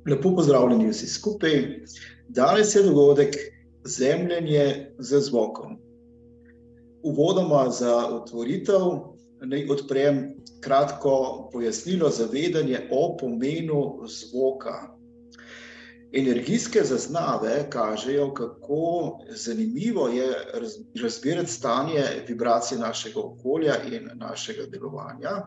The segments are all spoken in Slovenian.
Lepo pozdravljeni vsi skupaj. Danes je dogodek Zemljenje z zvokom. Uvodoma za otvoritev naj odprem kratko pojasnilo za vedenje o pomenu zvoka. Energijske zaznave kažejo, kako zanimivo je razbirati stanje vibracije našega okolja in našega delovanja.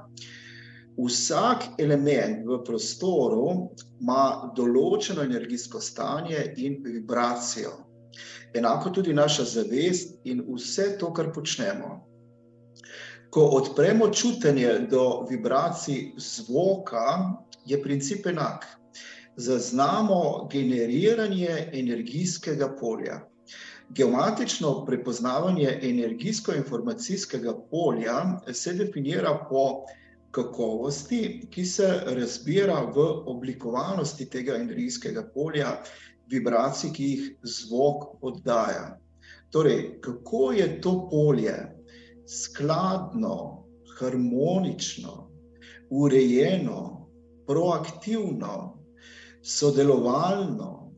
Vsak element v prostoru ima določeno energijsko stanje in vibracijo. Enako tudi naša zavest in vse to, kar počnemo. Ko odpremo čutenje do vibracij zvoka, je princip enak. Zaznamo generiranje energijskega polja. Geomatično prepoznavanje energijsko-informacijskega polja se definira po kakovosti, ki se razbira v oblikovanosti tega energijskega polja, vibracij, ki jih zvok oddaja. Torej, kako je to polje skladno, harmonično, urejeno, proaktivno, sodelovalno,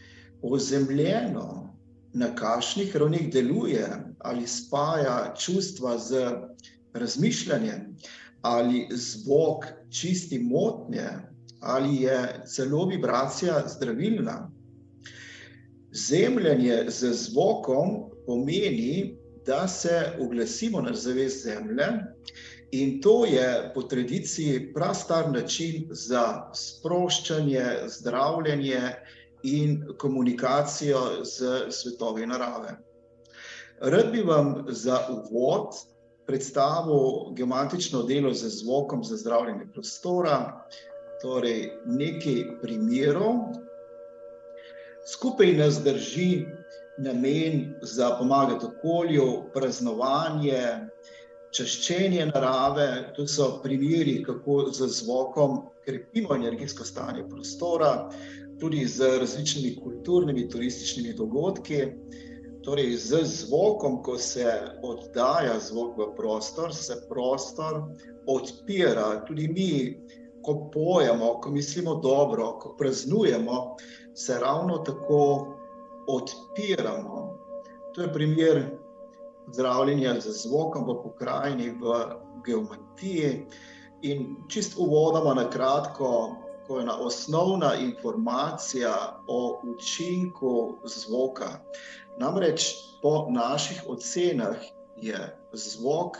ozemljeno, na kakšnih ravneh deluje, ali spaja čustva z razmišljanjem, ali zvok čisti motnje, ali je celo vibracija zdravilna. Zemljanje z zvokom pomeni, da se oglasimo na zavest zemlje, in to je po tradiciji prastar način za sproščanje, zdravljenje in komunikacijo z svetovi narave. Rad bi vam za uvod predstavil geomatično delo z zvokom za zdravljenje prostora, torej nekaj primerov. Skupaj nas drži namen za pomagati okolju, praznovanje, čaščenje narave. To so primeri, kako z zvokom krepimo energijsko stanje prostora, tudi z različnimi kulturnimi, turističnimi dogodki. Torej, z zvokom, ko se oddaja zvok v prostor, se prostor odpira. Tudi mi, ko pojemo, ko mislimo dobro, ko praznujemo, se ravno tako odpiramo. To je primer zdravljenja z zvokom v pokrajini, v geomatiji. In čisto uvodoma na kratko, ko je ena osnovna informacija o učinku zvoka. Namreč po naših ocenah je zvok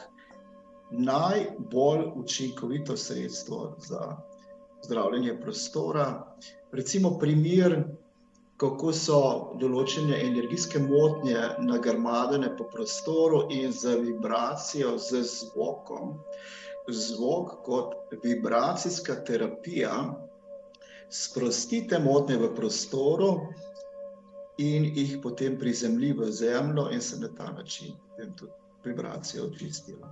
najbolj učinkovito sredstvo za zdravljenje prostora. Recimo primer, kako so določene energijske motnje nagrmadene po prostoru in z vibracijo, z zvokom. Zvok kot vibracijska terapija sprosti te motnje v prostoru in jih potem prizemlji v zemljo in se na ta način potem tudi vibracija očistila.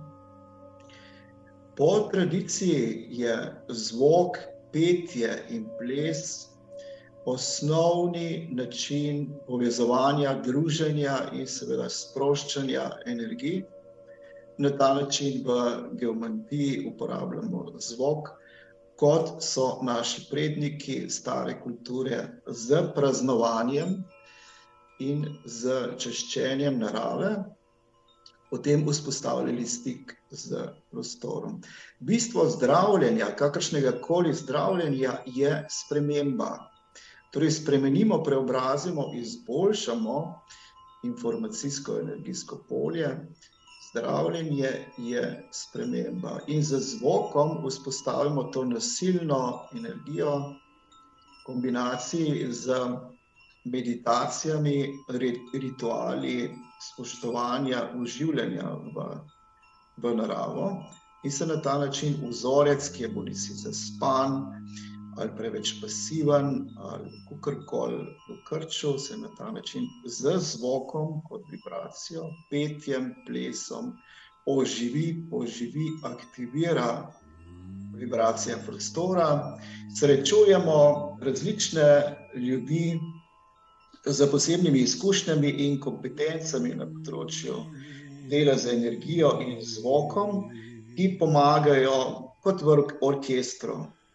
Po tradiciji je zvok, petje in ples osnovni način povezovanja, druženja in seveda sproščanja energij. Na ta način v geomatiji uporabljamo zvok, kot so naši predniki stare kulture z praznovanjem in z čaščenjem narave potem vzpostavljali stik z prostorom. Bistvo zdravljenja, kakršnega koli zdravljenja, je sprememba. Torej, spremenimo, preobrazimo, izboljšamo informacijsko-energijsko polje. Zdravljenje je sprememba. In z zvokom vzpostavimo to nasilno energijo v kombinaciji z meditacijami, rituali spoštovanja, vživljanja v naravo in se na ta način vzorec, ki je bodisi zaspan ali preveč pasiven ali kakorkoli v krču, se na ta način z zvokom kot vibracijo, petjem, plesom oživi, aktivira vibracija prostora. Srečujemo različne ljudi z posebnimi izkušnjami in kompetencami na področju dela z energijo in zvokom, ki pomagajo kot v orkestru.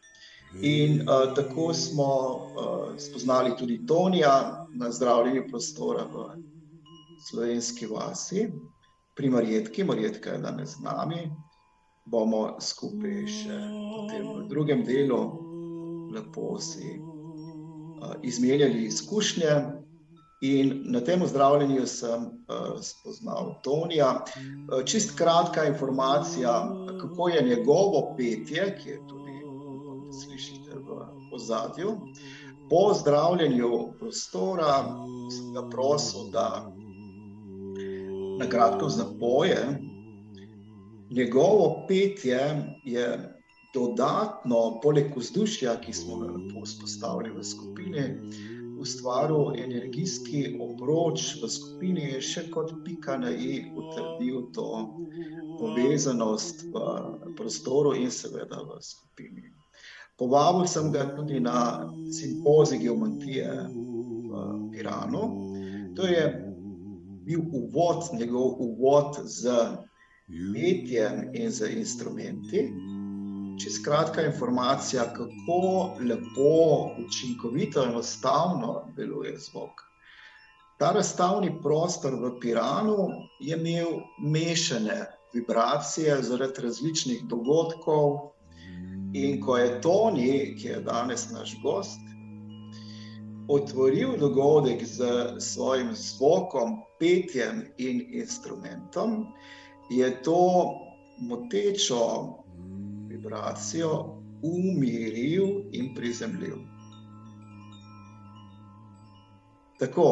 In tako smo spoznali tudi Tonija na zdravljenju prostora v Slovenski vasi, pri Marjetki. Marjetka je danes z nami. Bomo skupaj še potem v drugem delu lepo si izmenjali izkušnje. In na tem zdravljenju sem spoznal Tonija. Čist kratka informacija, kako je njegovo petje, ki je tudi slišite v ozadju. Po zdravljenju prostora sem ga prosil, da na kratko zapoje. Njegovo petje je dodatno, poleg vzdušja, ki smo ga lepo vzpostavili v skupini, ustvaril energijski obroč v skupini, je še kot pika na i utrdil to povezanost v prostoru in seveda v skupini. Povabil sem ga tudi na simpozij geomantije v Piranu. To je bil uvod, njegov uvod z petjem in z instrumenti. Čisto kratka informacija, kako lepo, učinkovito, enostavno deluje zvok. Ta razstavni prostor v Piranu je imel mešane vibracije zaradi različnih dogodkov. In ko je Toni, ki je danes naš gost, otvoril dogodek z svojim zvokom, petjem in instrumentom, je to motečo vibracijo umiril in prizemljil. Tako.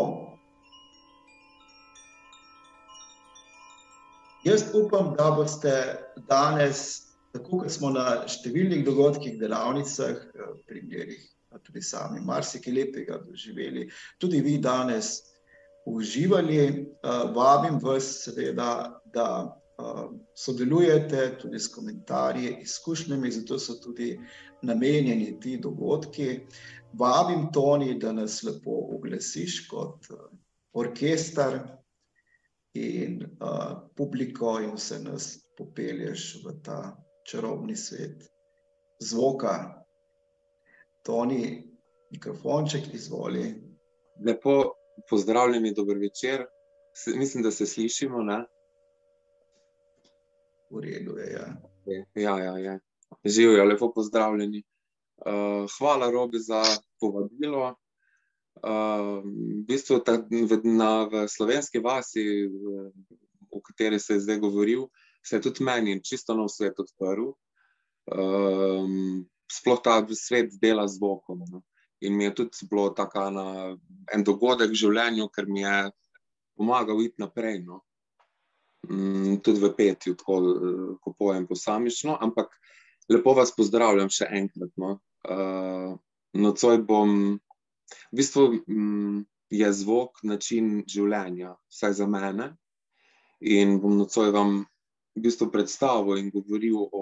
Jaz upam, da boste danes, tako kot smo na številnih dogodkih, delavnicah, primerih, pa tudi sami marsikaj lepega doživeli, tudi vi danes uživali. Vabim vas seveda, da sodelujete tudi s komentarji, izkušnjami, zato so tudi namenjeni ti dogodki. Vabim Toni, da nas lepo oglasiš kot orkester in publiko in vse nas popelješ v ta čarobni svet zvoka. Toni, mikrofonček, izvoli. Lepo pozdravljeni, dober večer. Mislim, da se slišimo, ne? V redu je, ja. Ja. Živjo, lepo pozdravljeni. Hvala, Robi, za povabilo. V bistvu v Slovenski vasi, o kateri se je zdaj govoril, se je tudi meni čisto nov svet odprl. Sploh ta svet dela z zvokom. No. In mi je tudi bilo en dogodek v življenju, ker mi je pomagal iti naprej. No. Tudi v petju, tako, ko pojem posamično, ampak lepo vas pozdravljam še enkrat. No. Nocoj bom, v bistvu je zvok način življenja, vsaj za mene, in bom nocoj vam v bistvu predstavil in govoril o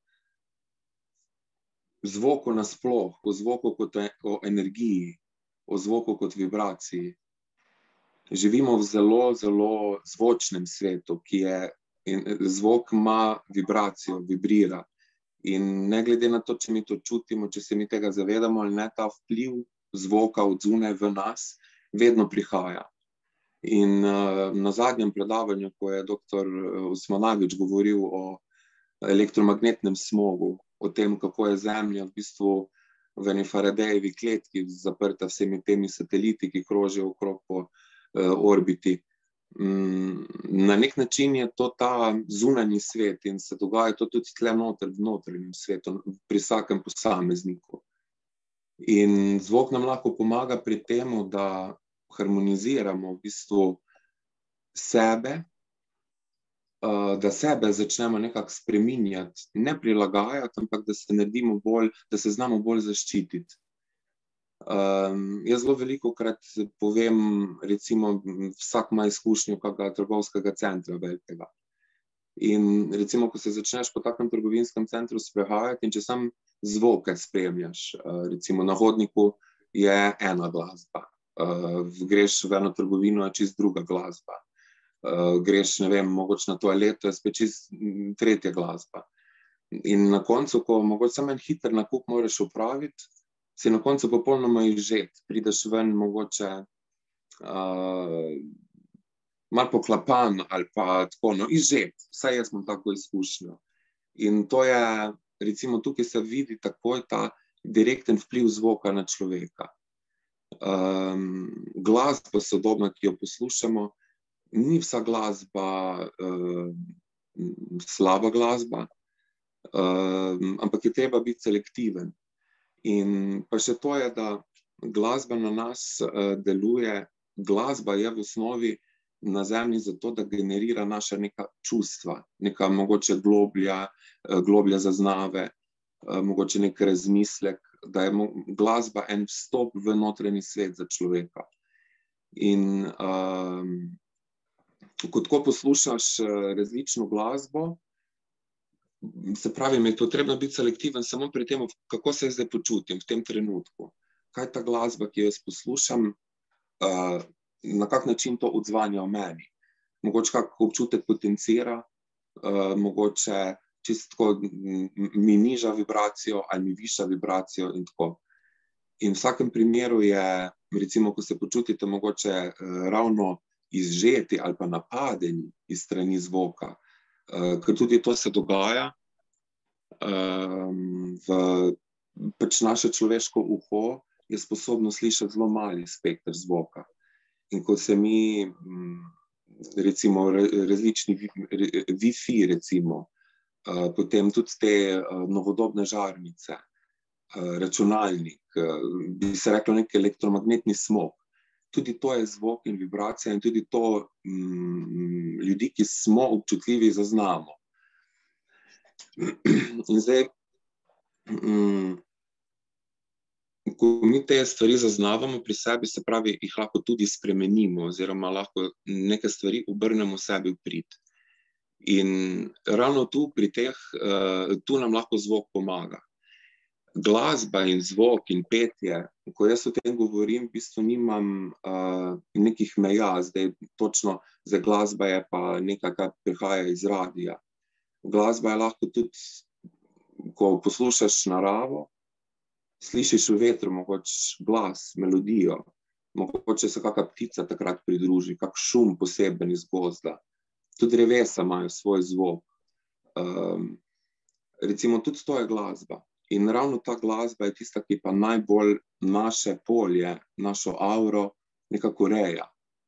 zvoku nasploh, o zvoku kot o energiji, o zvoku kot vibraciji. Živimo v zelo, zelo zvočnem svetu, zvok ima vibracijo, vibrira. In ne glede na to, če mi to čutimo, če se mi tega zavedamo ali ne, ta vpliv zvoka od zunaj v nas vedno prihaja. In na zadnjem predavanju, ko je dr. Osmanagič govoril o elektromagnetnem smogu, o tem, kako je Zemlja v bistvu v eni Faradayevi kletki zaprta vsemi temi sateliti, ki krožijo okrog po orbiti. Na nek način je to ta zunanji svet in se dogaja to tudi tle noter v notranjem svetu, pri vsakem posamezniku. In zvok nam lahko pomaga pri tem, da harmoniziramo v bistvu sebe, da sebe začnemo nekako spreminjati, ne prilagajati, ampak da se naredimo bolj, da se znamo bolj zaščititi. Jaz zelo velikokrat povem, recimo, vsak ima izkušnjo kakega trgovskega centra velikega. In recimo, ko se začneš po takem trgovinskem centru sprehajati in če sam zvoke spremljaš, recimo na hodniku je ena glasba, greš v eno trgovino, je čisto druga glasba, greš, ne vem, mogoče na toaleto, je spet čisto tretja glasba. In na koncu, ko mogoče samo en hiter nakup moraš opraviti, si na koncu popolnoma izžet. Prideš ven mogoče malo poklapan ali pa tako, no, izžet. Vsaj jaz imam tako izkušnjo. In to je, recimo tukaj se vidi takoj ta direkten vpliv zvoka na človeka. Glasba sodobna, ki jo poslušamo, ni vsa glasba slaba glasba, ampak je treba biti selektiven. In pa še to je, da glasba na nas deluje, glasba je v osnovi na zemlji zato, da generira naša neka čustva, neka mogoče globlja zaznave, mogoče nek razmislek, da je glasba en vstop v notranji svet za človeka. In ko poslušaš različno glasbo, se pravi, mi je potrebno biti selektiven samo pri tem, kako se zdaj počutim v tem trenutku. Kaj ta glasba, ki jo jaz poslušam, na kak način to odzvanja v meni. Mogoče kak občutek potencira, mogoče čisto mi niža vibracijo ali mi viša vibracijo in tako. In v vsakem primeru je, recimo, ko se počutite mogoče ravno izžeti ali pa napadeni iz strani zvoka, ker tudi to se dogaja, pač naše človeško uho je sposobno slišati zelo mali spekter zvoka. In ko se mi, recimo, različni Wi-Fi, recimo, potem tudi te novodobne žarnice, računalnik, bi se reklo nek elektromagnetni smog. Tudi to je zvok in vibracija in tudi to ljudi, ki smo občutljivi, zaznamo. In zdaj, ko mi te stvari zaznavamo pri sebi, se pravi, jih lahko tudi spremenimo oziroma lahko neke stvari obrnemo sebi v prid. In ravno tu pri teh, tu nam lahko zvok pomaga. Glasba in zvok in petje, ko jaz o tem govorim, v bistvu nimam nekih meja, zdaj točno, zdaj glasba je pa nekaj, kar prihaja iz radija. Glasba je lahko tudi, ko poslušaš naravo, slišiš v vetru mogoče glas, melodijo, mogoče se kakšna ptica takrat pridruži, kak šum poseben iz gozda. Tudi drevesa imajo svoj zvok. Recimo tudi to je glasba. In ravno ta glasba je tista, ki pa najbolj naše polje, našo auro nekako reja.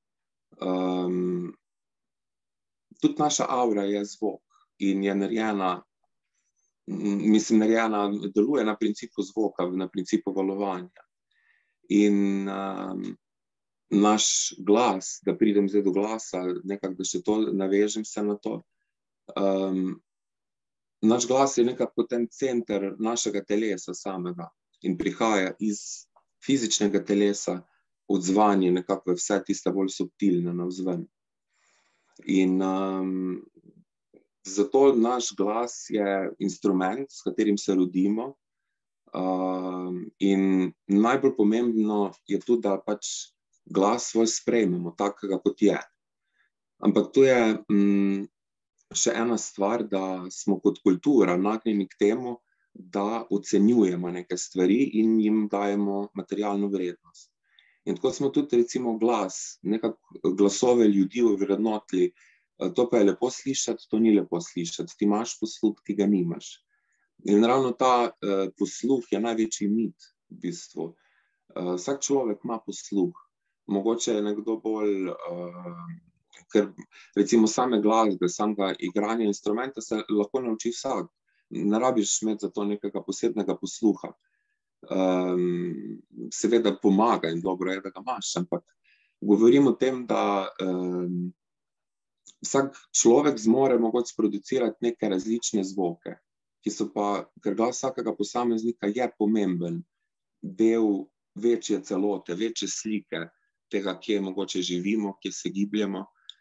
Tudi naša aura je zvok in je narejena, deluje na principu zvoka, na principu valovanja. In naš glas, da pridem zdaj do glasa, nekako, da še to navežem se na to, naš glas je nekako ten center našega telesa samega in prihaja iz fizičnega telesa, odzvanje nekako vse tiste bolj subtilne navzven. In zato naš glas je instrument, s katerim se rodimo, in najbolj pomembno je tudi, da pač glas svoj sprejmemo, takega kot je. Ampak tu je še ena stvar, da smo kot kultura nagnjeni k temu, da ocenjujemo neke stvari in jim dajemo materialno vrednost. In tako smo tudi recimo glas, nekako glasove ljudi ovrednotili, to pa je lepo slišati, to ni lepo slišati, ti imaš posluh, ti ga nimaš. In ravno ta posluh je največji mit v bistvu. Vsak človek ima posluh, mogoče je nekdo bolj, ker recimo same glasbe, samega igranja instrumenta se lahko nauči vsak. Ne rabiš imeti za to nekega posebnega posluha. Seveda pomaga in dobro je, da ga imaš, ampak govorim o tem, da vsak človek zmore mogoče producirati neke različne zvoke, ki so pa, ker glas vsakega posameznika je pomemben del večje celote, večje slike tega, kje mogoče živimo, kje se gibljemo.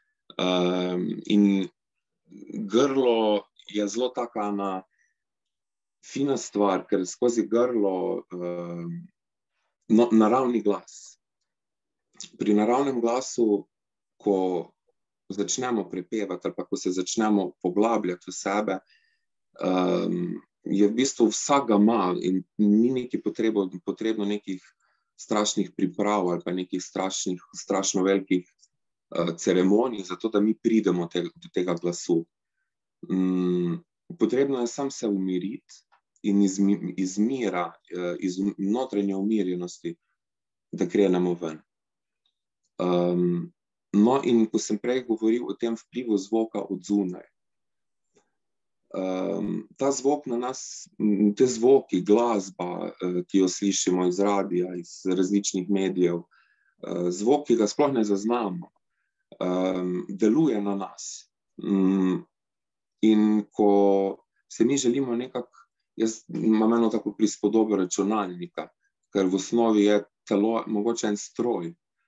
In grlo je zelo taka fina stvar, ker skozi grlo naravni glas. Pri naravnem glasu, ko začnemo prepevati ali pa ko se začnemo poglabljati v sebe, je v bistvu vsak ga ima in ni nekaj potrebno nekih strašnih priprav ali pa nekih strašno velikih ceremonij, zato da mi pridemo do tega glasu. Potrebno je sam se umiriti in iz mira, iz notranje umirjenosti, da krenemo ven. No, in ko sem prej govoril o tem vplivu zvoka od zunaj, ta zvok na nas, te zvoki, glasba, ki jo slišimo iz radija, iz različnih medijev, zvok, ki ga sploh ne zaznamo, deluje na nas. In ko se mi želimo nekako, jaz imam eno tako prispodobo računalnika, ker v osnovi je telo mogoče en stroj.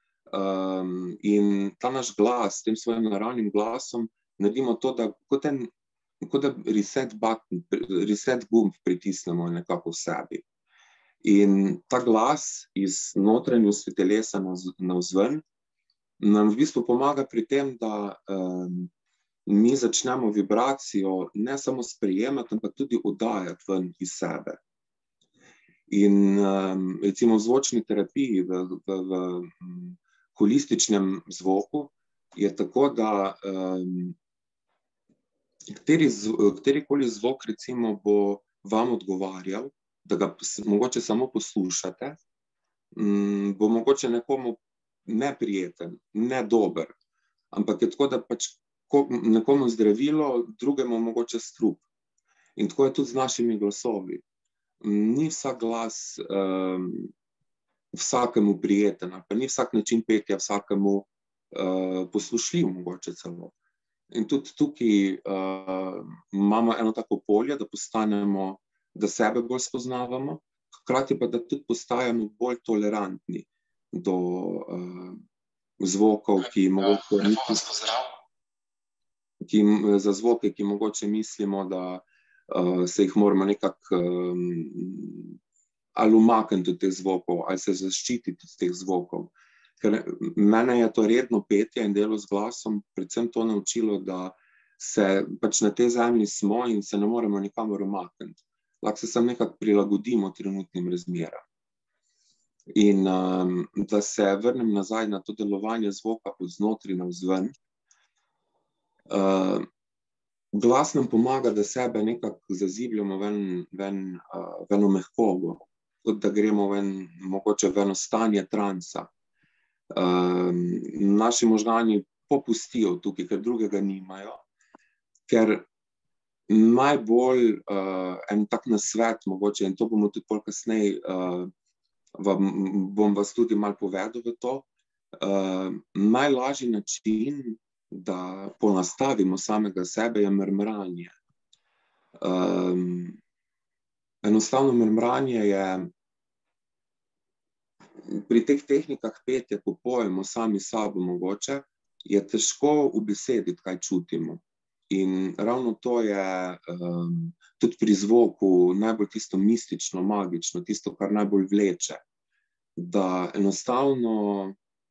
In ta naš glas, s tem svojim naravnim glasom, naredimo to, da kot da reset button, reset gumb pritisnemo nekako v sebi. In ta glas iz notranjosti telesa navzven nam v bistvu pomaga pri tem, da mi začnemo vibracijo ne samo sprejemati, ampak tudi oddajati ven iz sebe. In recimo v zvočni terapiji, v holističnem zvoku je tako, da katerikoli zvok recimo bo vam odgovarjal, da ga mogoče samo poslušate, bo mogoče nekomu neprijeten, nedober, ampak je tako, da pač nekomu zdravilo, drugemu mogoče strup. In tako je tudi z našimi glasovi. Ni vsak glas vsakemu prijeten, ali pa ni vsak način petja vsakemu poslušljiv mogoče celo. In tudi tukaj imamo eno tako polje, da sebe bolj spoznavamo, hkrati pa da tudi postajamo bolj tolerantni do zvokov, za zvoke, ki mogoče mislimo, da se jih moramo nekako ali umakniti od teh zvokov, ali se zaščititi od teh zvokov. Ker mene je to redno petje in delo z glasom predvsem to naučilo, da se pač na tej zemlji smo in se ne moremo nikamor umakniti. Lahko se samo nekako prilagodimo trenutnim razmeram. In da se vrnem nazaj na to delovanje zvoka od znotraj navzven, glas nam pomaga, da sebe nekako zazibljamo v eno mehkobo, kot da gremo mogoče v eno stanje transa. Naši možgani popustijo tukaj, ker drugega nimajo, ker najbolj en tak nasvet mogoče, in to bomo tudi pol kasneje, bom vas tudi malo povedal v to, najlažji način, da ponastavimo samega sebe, je mrmranje. Enostavno mrmranje je pri teh tehnikah petja, ko pojemo sami sabo mogoče, je težko ubesediti, kaj čutimo. In ravno to je tudi pri zvoku najbolj tisto mistično, magično, tisto, kar najbolj vleče. Da enostavno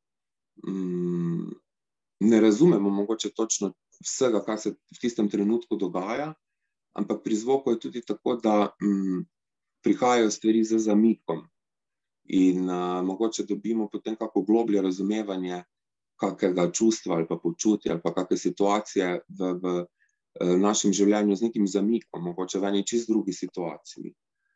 ne razumemo mogoče točno vsega, kar se v tistem trenutku dogaja, ampak pri zvoku je tudi tako, da prihajajo stvari z zamikom. In mogoče dobimo potem kako globlje razumevanje kakega čustva ali pa počutja ali pa kakve situacije v našem življenju z nekim zamikom, mogoče v eni čisto drugi situaciji.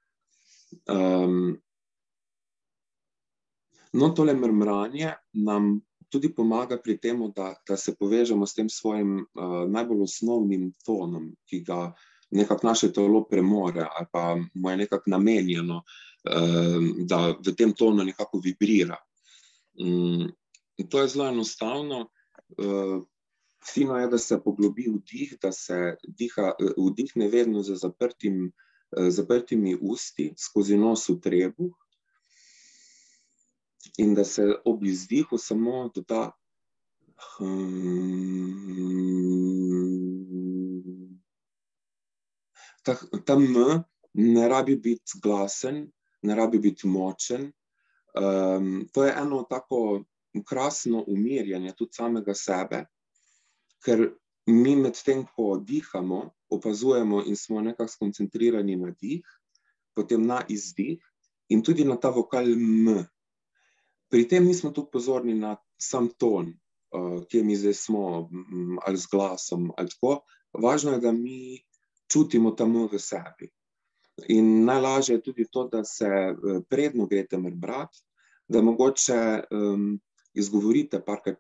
No, tole mrmranje nam tudi pomaga pri tem, da se povežemo s tem svojim najbolj osnovnim tonom, ki ga nekako naše telo premore ali pa mu je nekako namenjeno, da v tem tonu nekako vibrira. To je zelo enostavno. Fino je, da se poglobi vdih, da se vdihne vedno z zaprtimi usti, skozi nos v trebuh, in da se ob izdihu samo doda ta M ne rabi biti glasen, ne rabi biti močen. To je eno tako krasno umirjanje tudi samega sebe, ker mi med tem, ko dihamo, opazujemo in smo nekako skoncentrirani na dih, potem na izdih in tudi na ta vokal M. Pri tem nismo tu pozorni na sam ton, kje mi zdaj smo, ali z glasom, ali tako. Važno je, da mi čutimo ta M v sebi. In najlažje je tudi to, da se predno greste brati, da mogoče izgovorite parkrat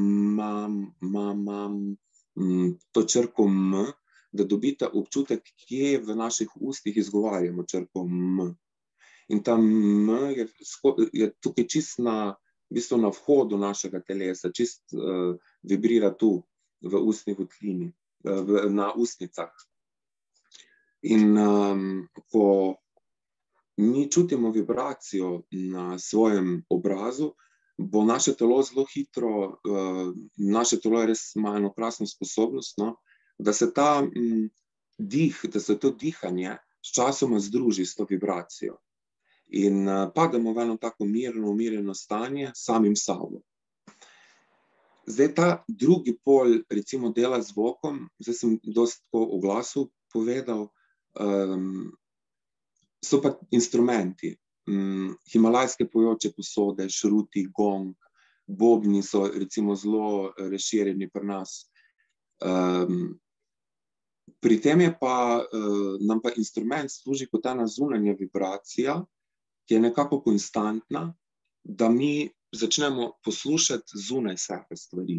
to črko M, da dobite občutek, kje v naših ustih izgovarjamo črko M. In ta M je tukaj čist na, v bistvu na vhodu našega telesa, čist vibrira tu v ustni votlini, na ustnicah. In ko mi čutimo vibracijo na svojem obrazu, bo naše telo zelo hitro, naše telo je res ima eno krasno sposobnost, no, da se ta dih, da se to dihanje sčasoma združi s to vibracijo. In pademo v eno tako mirno, umirjeno stanje samim sabo. Zdaj ta drugi pol, recimo dela z zvokom, zdaj sem dosti tako v glasu povedal, so pa instrumenti. Himalajske pojoče posode, šruti, gong, bobni so recimo zelo razširjeni pri nas. Pri tem je pa, nam pa instrument služi kot ena zunanja vibracija, ki je nekako konstantna, da mi začnemo poslušati zunaj sebe stvari.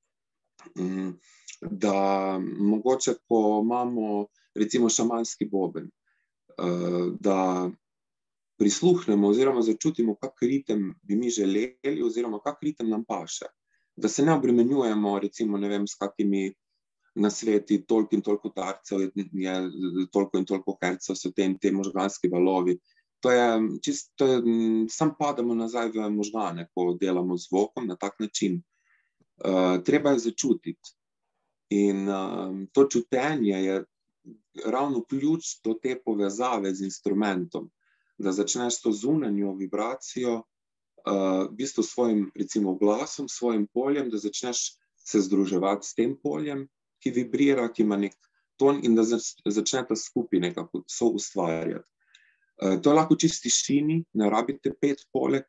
Da mogoče, ko imamo recimo šamanski boben, da prisluhnemo oziroma začutimo, kak ritem bi mi želeli oziroma kak ritem nam paše. Da se ne obremenjujemo recimo, ne vem, s kakimi nasveti, toliko in toliko udarcev, je toliko in toliko hercev, so te možganski valovi. To je čisto, sam padamo nazaj v možgane, ko delamo z zvokom na tak način. Treba je začutiti. In to čutenje je ravno ključ do te povezave z instrumentom, da začneš to zunanjo vibracijo, v bistvu svojim, recimo, glasom, svojim poljem, da začneš se združevati s tem poljem, ki vibrira, ki ima nek ton in da začnete skupaj nekako soustvarjati. To je lahko čisto v tišini, ne rabite pet poleg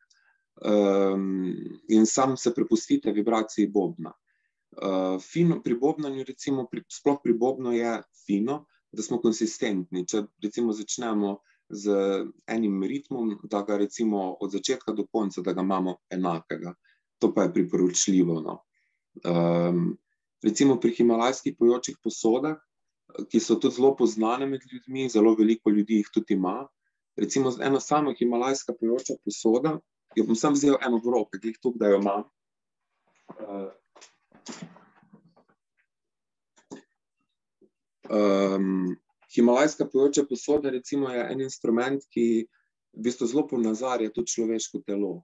in sam se prepustite vibraciji bobna. Fino pri bobnanju, recimo, sploh pri bobnu je fino, da smo konsistentni. Če recimo začnemo z enim ritmom, da ga recimo od začetka do konca, da ga imamo enakega. To pa je priporočljivo, no. Recimo pri himalajskih pojočih posodah, ki so tudi zelo poznane med ljudmi, zelo veliko ljudi jih tudi ima. Recimo ena sama himalajska pojoča posoda, jo bom sam vzel eno v roke, glih tukaj, da jo imam. Himalajska pojoča posoda recimo je en instrument, ki v bistvu zelo ponazarja tudi človeško telo.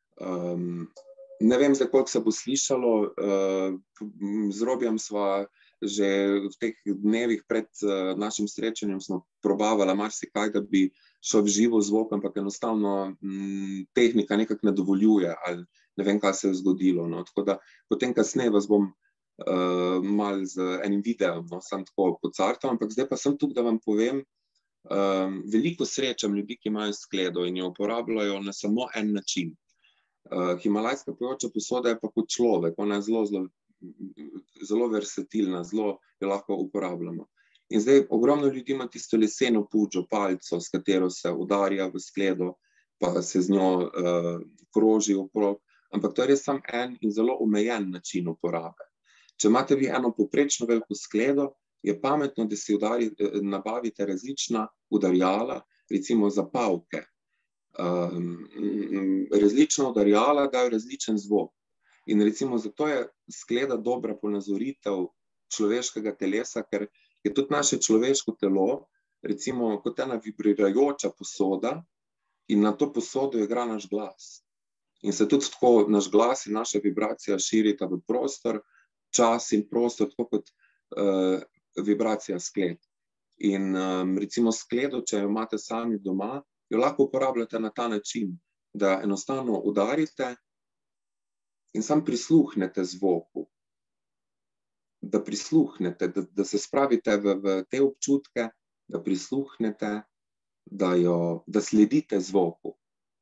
Ne vem zdaj, koliko se bo slišalo, z Robijem sva že v teh dnevih pred našim srečanjem smo probavali marsikaj, da bi šel v živo zvok, ampak enostavno tehnika nekako ne dovoljuje, ali ne vem, kaj se je zgodilo, no. Tako da potem kasneje vas bom malo z enim videom, no, sam tako pocartal, ampak zdaj pa sem tukaj, da vam povem, veliko srečam ljudi, ki imajo skledo in jo uporabljajo na samo en način. Himalajska pojoča posoda je pa kot človek, ona je zelo versatilna, zelo jo lahko uporabljamo. In zdaj ogromno ljudi ima tisto leseno puđo, palico, s katero se udarja v skledo, pa se z njo kroži okrog, ampak to je res samo en in zelo omejen način uporabe. Če imate vi eno povprečno veliko skledo, je pametno, da si nabavite različna udarjala, recimo za pavke. Različna udarjala dajo različen zvok. In recimo zato je skleda dobra ponazoritev človeškega telesa, ker je tudi naše človeško telo, recimo kot ena vibrirajoča posoda in na to posodo igra naš glas. In se tudi tako naš glas in naša vibracija širita v prostor, čas in prostor, tako kot vibracija skled. In recimo skledo, če jo imate sami doma, jo lahko uporabljate na ta način, da enostavno udarite in sam prisluhnete zvoku. da prisluhnete, da se spravite v te občutke, da prisluhnete, da sledite zvoku.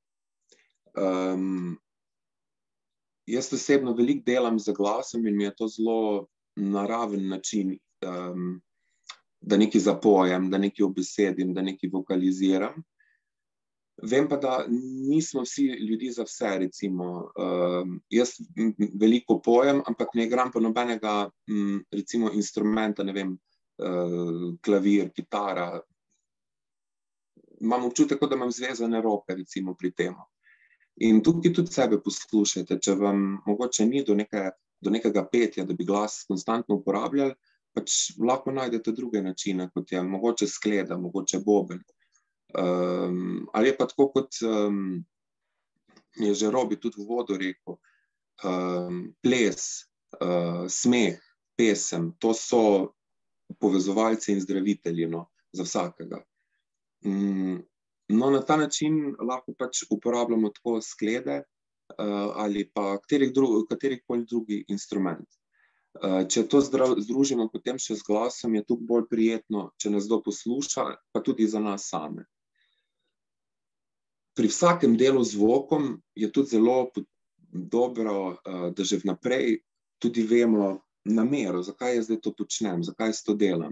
Jaz osebno veliko delam z glasom in mi je to zelo naraven način, da nekaj zapojem, da nekaj obesedim, da nekaj vokaliziram. Vem pa, da nismo vsi ljudi za vse, recimo. Jaz veliko pojem, ampak ne igram pa nobenega, recimo, instrumenta, ne vem, klavir, kitara. Imam občutek, da imam zvezane roke, recimo, pri tem. In tukaj tudi sebe poslušajte, če vam mogoče ni do nekega petja, da bi glas konstantno uporabljali, pač lahko najdete druge načine, kot je mogoče skleda, mogoče boben. Ali je pa tako, kot je že Robi tudi v uvodu rekel, ples, smeh, pesem, to so povezovalci in zdravitelji, no, za vsakega. No, na ta način lahko pač uporabljamo tako sklede ali pa katerikoli drugi instrument. Če to združimo potem še z glasom, je tukaj bolj prijetno, če nas kdo posluša, pa tudi za nas same. Pri vsakem delu z zvokom je tudi zelo dobro, da že vnaprej tudi vemo namero, zakaj jaz zdaj to počnem, zakaj jaz to delam.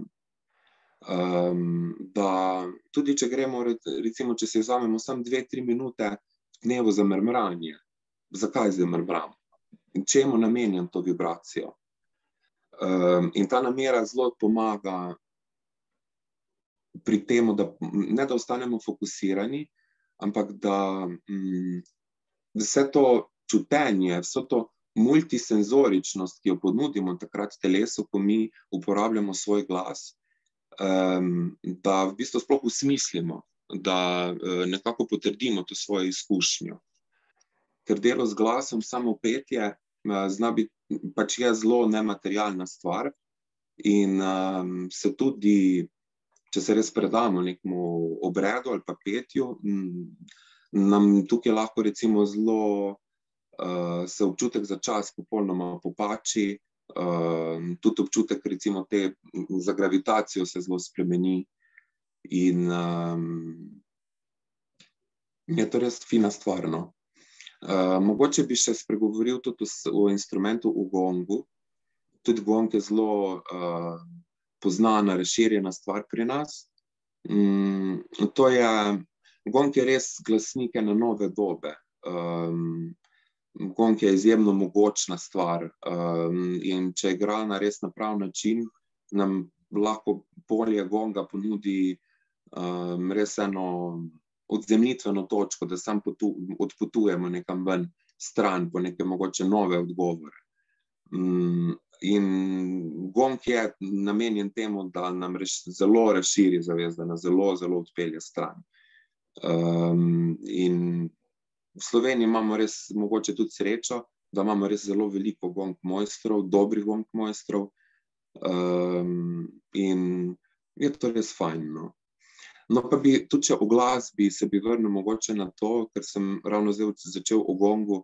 Da tudi če gremo, recimo, če se vzamemo samo 2-3 minute v dnevu za mrmranje, zakaj zdaj mrmram? Čemu namenjam to vibracijo? In ta namera zelo pomaga pri tem, da ne da ostanemo fokusirani, ampak da vse to čutenje, vso to multisenzoričnost, ki jo ponudimo takrat telesu, ko mi uporabljamo svoj glas, da v bistvu sploh usmislimo, da nekako potrdimo to svojo izkušnjo. Ker delo z glasom, samo petje, zna biti, pač je zelo nematerialna stvar in se tudi, če se res predamo nekemu obredu ali pa petju, nam tukaj lahko recimo zelo se občutek za čas popolnoma popači, tudi občutek recimo te za gravitacijo se zelo spremeni in je to res fina stvar, no. Mogoče bi še spregovoril tudi o instrumentu v gongu. Tudi gong je zelo poznana, razširjena stvar pri nas. Gong je res glasnik ene nove dobe. Gong je izjemno mogočna stvar in če igra na res na prav način, nam lahko polje gonga ponudi res eno odzemljitveno točko, da sam odpotujemo nekam ven stran po neke mogoče nove odgovore. In gong je namenjen temu, da nam zelo razširi zavest, da nas zelo, zelo odpelje stran. In v Sloveniji imamo res mogoče tudi srečo, da imamo res zelo veliko gong mojstrov, dobrih gong mojstrov in je to res fajn, no. No, pa bi tudi če o glasbi se bi vrnil mogoče na to, ker sem ravno zdaj začel o gongu.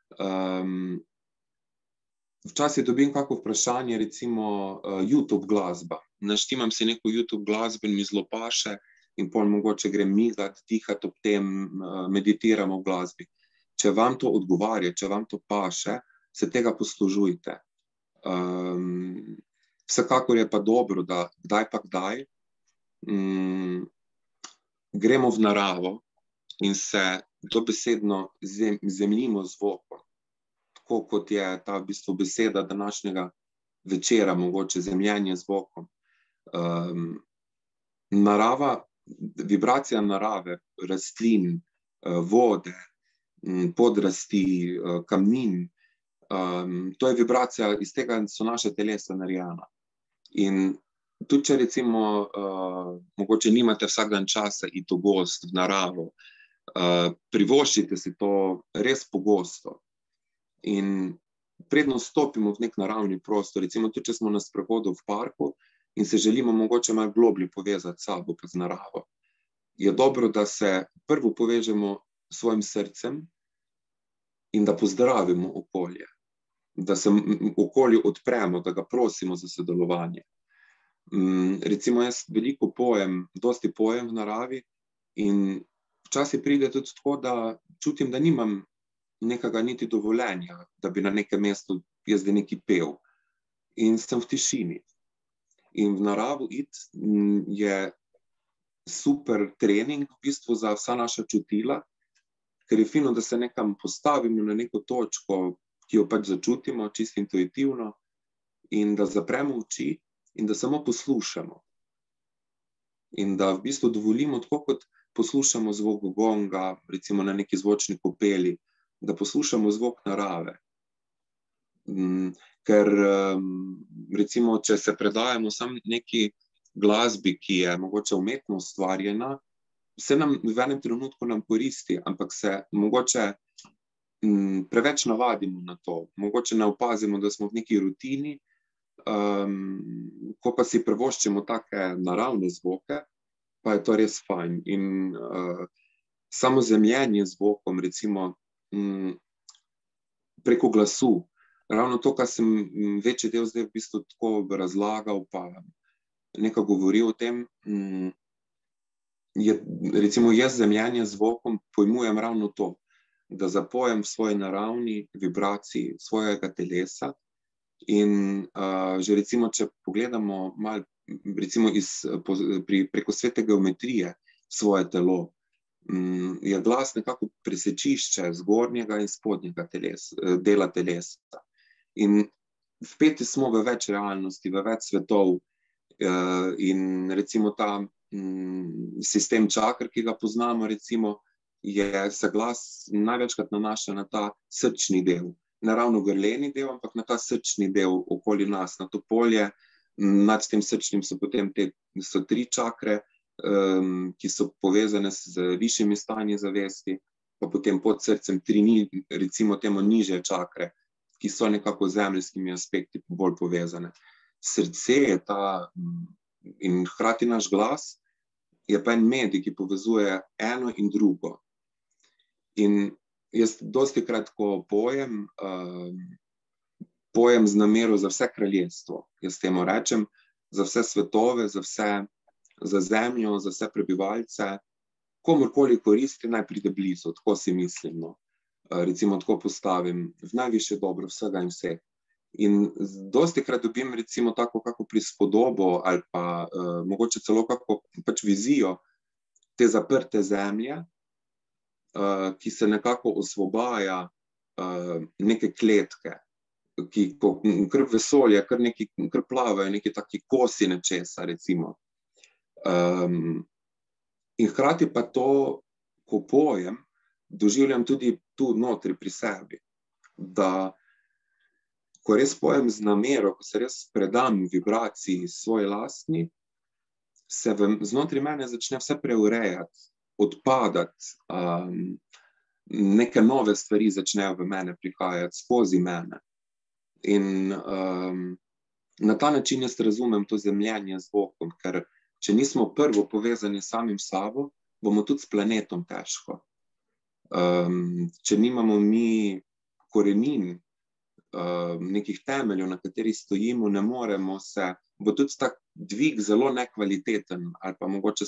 Včasih dobim kako vprašanje, recimo YouTube glasba. Naštimam si neko YouTube glasbo in mi zelo paše in pol mogoče grem migat, dihat ob tem, meditiram v glasbi. Če vam to odgovarja, če vam to paše, se tega poslužujte. Vsekakor je pa dobro, da kdaj pa kdaj gremo v naravo in se dobesedno zemljimo zvokom. Tako kot je ta v bistvu beseda današnjega večera, mogoče zemljenje zvokom. Narava, vibracija narave, rastlin, vode, podrasti, kamnin, to je vibracija, iz tega so naše telesa narejena. In tudi če recimo mogoče nimate vsak dan časa iti v gost, v naravo, privoščite si to res pogosto. In predno stopimo v nek naravni prostor, recimo tudi če smo na sprehodu v parku in se želimo mogoče malo globlje povezati s sabo pa z naravo, je dobro, da se prvo povežemo s svojim srcem in da pozdravimo okolje. da se okolju odpremo, da ga prosimo za sodelovanje. Recimo jaz veliko dosti pojem v naravi in včasih pride tudi tako, da čutim, da nimam nekega niti dovoljenja, da bi na nekem mestu jaz da nekaj pel. In sem v tišini. In v naravo iti je super trening v bistvu za vsa naša čutila, ker je fino, da se nekam postavimo na neko točko, ki jo pač začutimo, čisto intuitivno, in da zapremo oči in da samo poslušamo. In da v bistvu dovolimo, tako kot poslušamo zvok gonga, recimo na neki zvočni kopeli, da poslušamo zvok narave. Ker recimo, če se predajamo samo neki glasbi, ki je mogoče umetno ustvarjena, se nam v enem trenutku nam koristi, ampak se mogoče preveč navadimo na to. Mogoče ne opazimo, da smo v neki rutini, ko pa si privoščimo take naravne zvoke, pa je to res fajn. In samo zemljenje z zvokom, recimo preko glasu, ravno to, kar sem večji del zdaj v bistvu tako razlagal, pa nekaj govoril o tem, recimo jaz zemljenje z zvokom pojmujem ravno to, da zapojem v svoji naravni vibraciji svojega telesa in že recimo, če pogledamo malo recimo preko svete geometrije svoje telo, je glas nekako presečišče zgornjega in spodnjega dela telesa. In vpeti smo v več realnosti, v več svetov in recimo ta sistem čakr, ki ga poznamo, recimo, se glas največkrat nanaša na ta srčni del. Ne ravno grleni del, ampak na ta srčni del okoli nas, na to polje. Nad tem srčnim so potem so 3 čakre, ki so povezane z višjimi stanji zavesti, pa potem pod srcem 3, recimo temu nižje čakre, ki so nekako z zemeljskimi aspekti bolj povezane. Srce je in hkrati naš glas je pa en medij, ki povezuje eno in drugo. In jaz dostikrat, ko pojem z namero za vse kraljestvo. Jaz temu rečem, za vse svetove, za zemljo, za vse prebivalce, komorkoli koristi, naj pride blizu, tako si mislim, no. Recimo tako postavim, v najvišje dobro vsega in vseh. In dostikrat dobim recimo tako kako prispodobo ali pa mogoče celo kako pač vizijo te zaprte zemlje, ki se nekako osvobaja neke kletke, ki kar vesolje, kar plavajo neki taki kosi nečesa, recimo. In hkrati pa to, ko pojem, doživljam tudi tu notri pri sebi, da ko res pojem z namero, ko se res predam vibraciji svoji lastni, se znotraj mene začne vse preurejati, odpadati, neke nove stvari začnejo v mene prihajati skozi mene. In na ta način jaz razumem to zemljenje z zvokom, ker če nismo prvo povezani s samim sabo, bomo tudi s planetom težko. Če nimamo mi korenin, nekih temeljev, na katerih stojimo, ne moremo bo tudi tak dvig zelo nekvaliteten, ali pa mogoče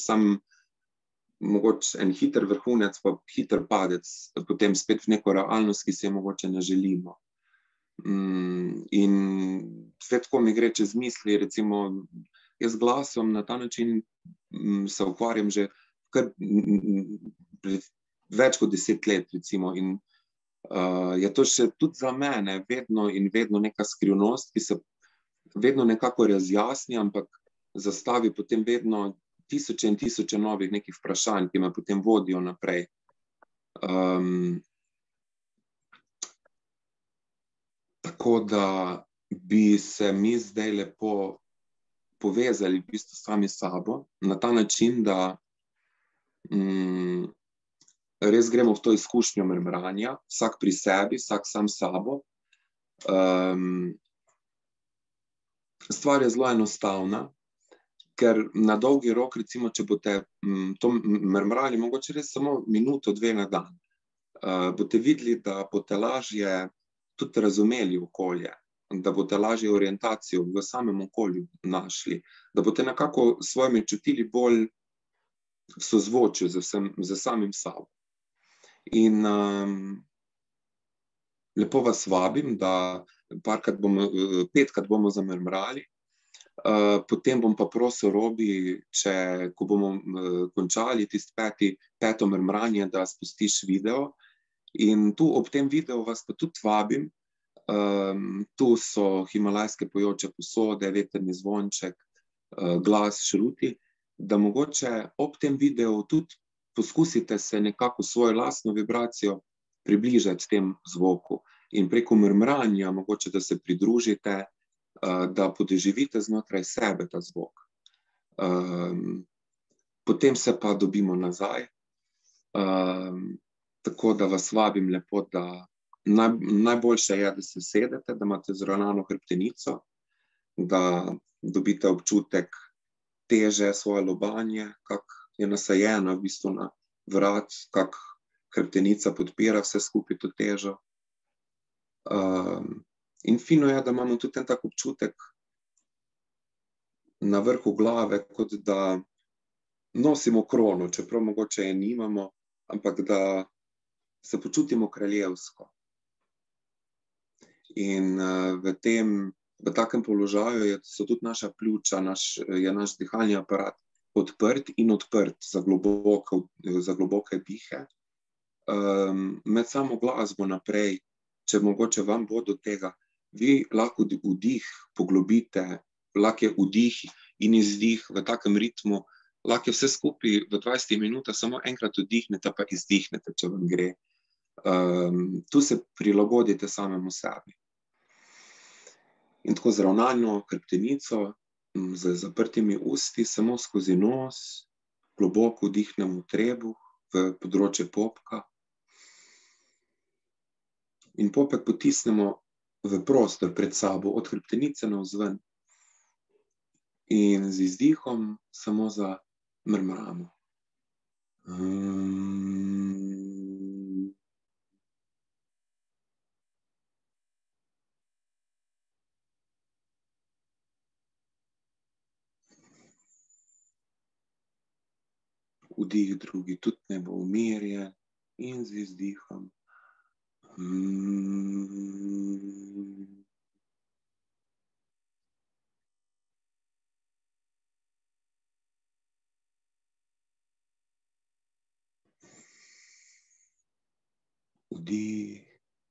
en hiter vrhunec, pa hiter padec, potem spet v neko realnost, ki se je mogoče ne želimo. In spet, ko mi gre čez misli, recimo, jaz glasom na ta način se ukvarjam že kar več kot 10 let, recimo, in je to še tudi za mene vedno in vedno neka skrivnost, ki se vedno nekako razjasni, ampak zastavi potem vedno tisoče in tisoče novih nekih vprašanj, ki me potem vodijo naprej. Tako da bi se mi zdaj lepo povezali v bistvu sami s sabo, na ta način, da res gremo v to izkušnjo mrmranja, vsak pri sebi, vsak sam s sabo. Stvar je zelo enostavna, ker na dolgi rok, recimo, če boste to mrmrali, mogoče res samo minuto, 2 na dan, boste videli, da boste lažje tudi razumeli okolje, da boste lažje orientacijo v samem okolju našli, da boste nekako s svojimi čutili bolj v sozvočju z samim sabo. In lepo vas vabim, da petkrat bomo zamrmrali, potem bom pa prosil Robi, ko bomo končali peto mrmranje, da spustiš video. In tu ob tem videu vas pa tudi vabim, tu so himalajske pojoče posode, vetrni zvonček, glas šruti, da mogoče ob tem videu tudi poskusite se nekako svojo lastno vibracijo približati tem zvoku in preko mrmranja mogoče, da se pridružite, da podoživite znotraj sebe ta zvok. Potem se pa dobimo nazaj, tako da vas vabim lepo, da najboljše je, da se sedete, da imate zravnano hrbtenico, da dobite občutek teže svoje lobanje, kak je nasajena v bistvu na vrat, kak hrbtenica podpira vse skupaj to težo. In fino je, da imamo tudi en tak občutek na vrhu glave, kot da nosimo krono, čeprav mogoče je nimamo, ampak da se počutimo kraljevsko. In v takem položaju so tudi naša pljuča, je naš dihalni aparat odprt in odprt za globoke dihe. Med samo glasbo naprej, če mogoče vam bo do tega, vi lahko vdih poglobite, lahko je vdih in izdih v takem ritmu, lahko je vse skupaj v 20 minutah samo enkrat vdihnete pa izdihnete, če vam gre. Tu se prilagodite samemu sebi. In tako zravnano hrbtenico, z zaprtimi usti, samo skozi nos, globoko vdihnemo v trebuh, v področje popka. In popek potisnemo v prostor pred sabo, od hrbtenice navzven. In z izdihom samo zamrmramo. Vdih drugi tudi ne bo umirjen in z izdihom. Vdih.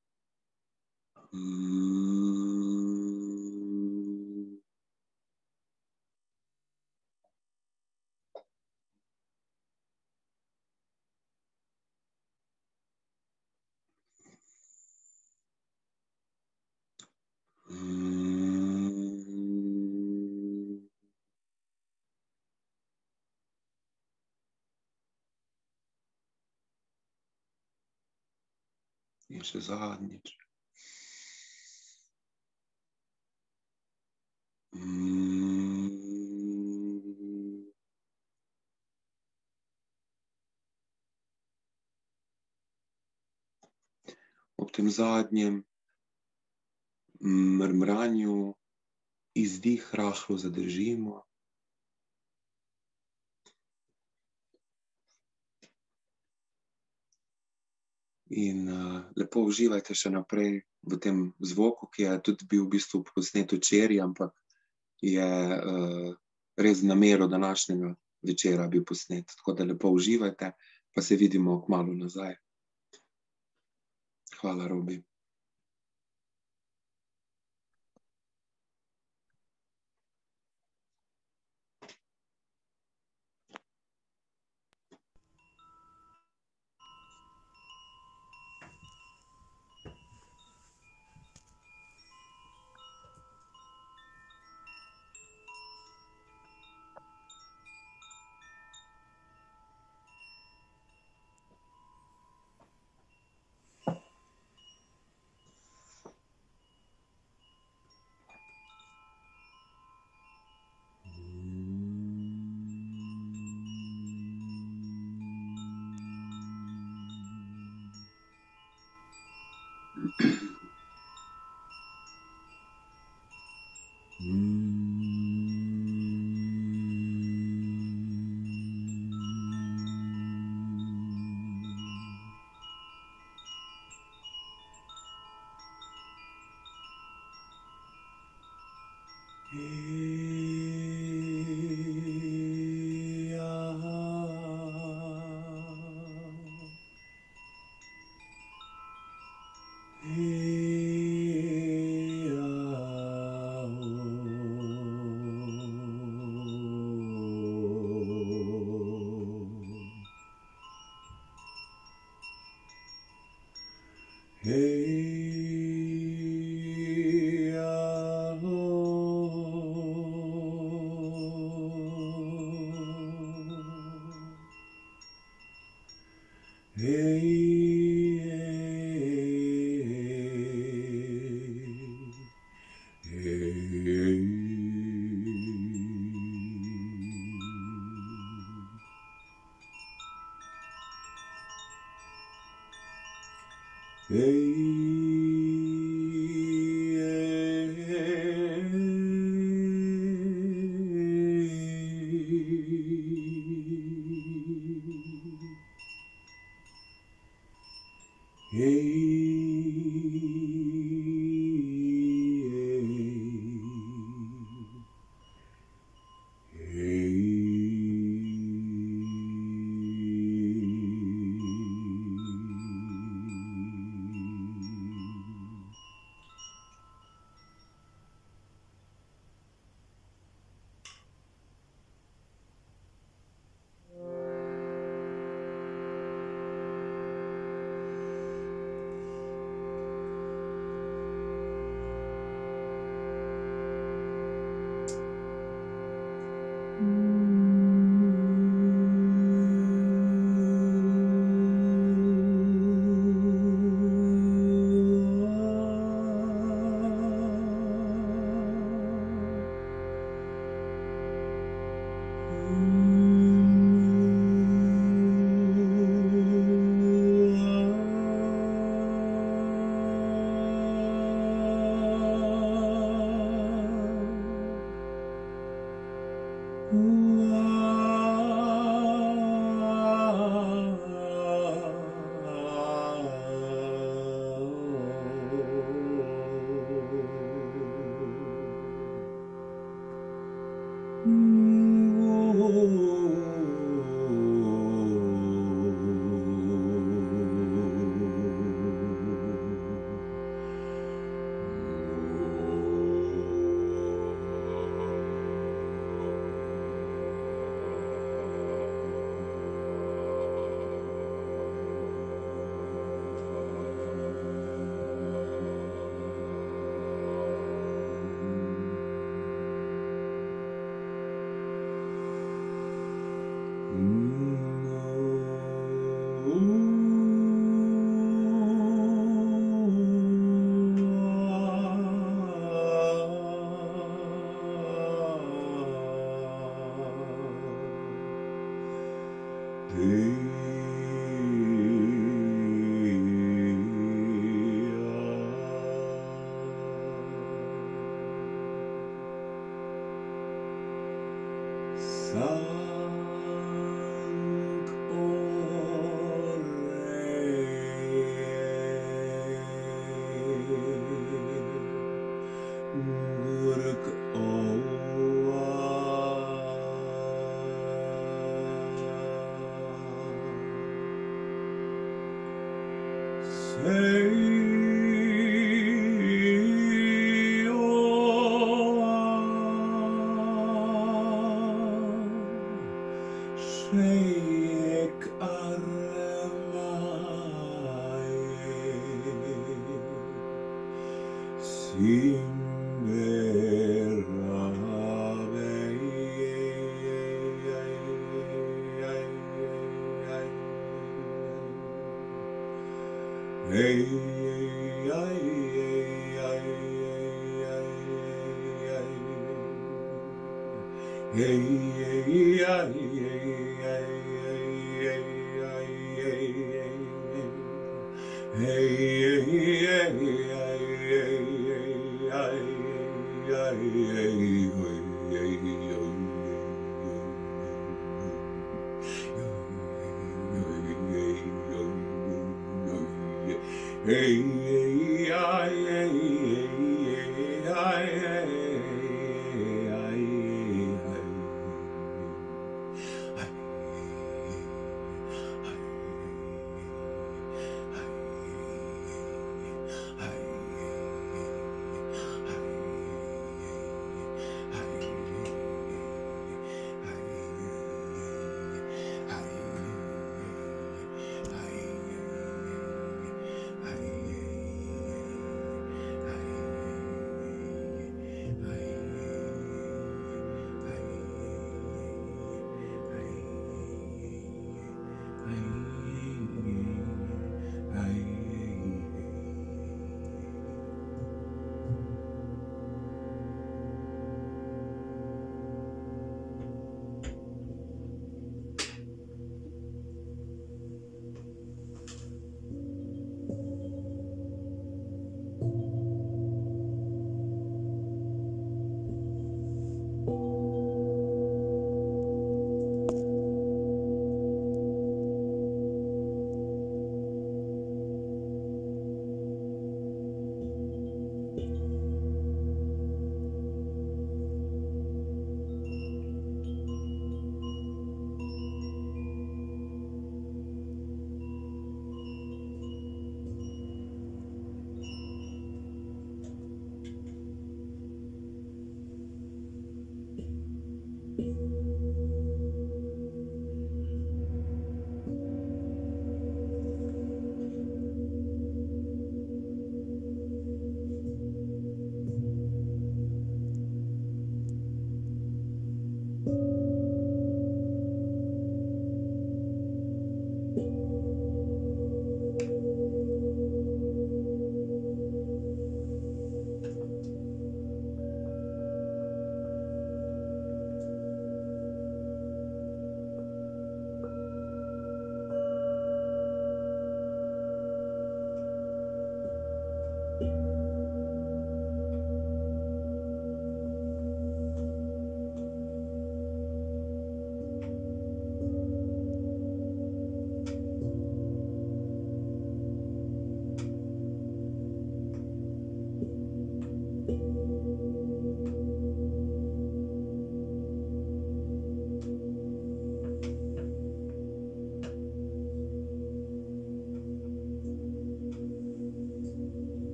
In še zadnjič. Ob tem zadnjem mrmranju izdih rahlo zadržimo. In lepo uživajte še naprej v tem zvoku, ki je tudi bil v bistvu posnet včeraj, ampak je res z namero današnjega večera bil posnet. Tako da lepo uživajte, pa se vidimo kmalu nazaj. Hvala, Robi.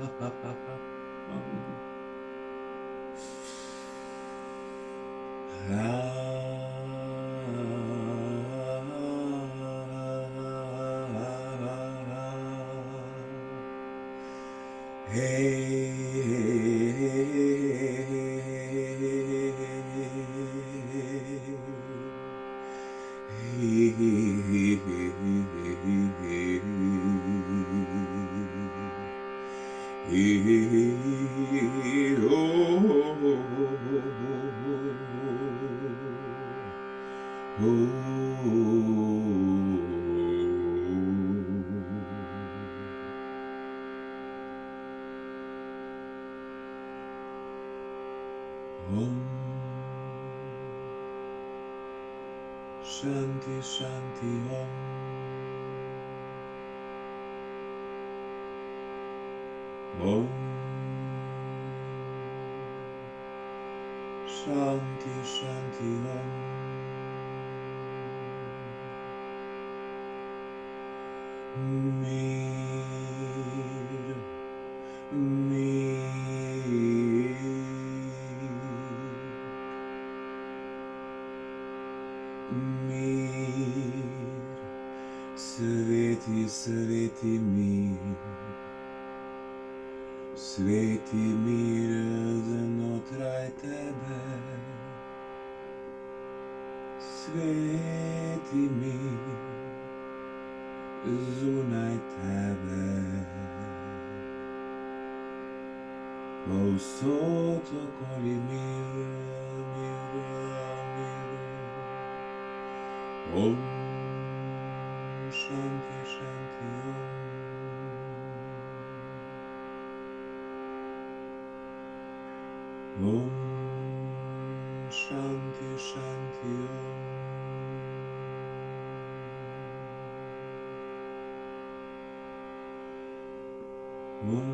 Shanti Shanti Om. Om Shanti Shanti Om. Mir, Sveti, Sveti mir, Sveti mir znotraj tebe, Sveti mir zunaj tebe, povsod okoli mir, mir, mir. Om Shanti Shanti Om. Om Shanti Shanti Om. Om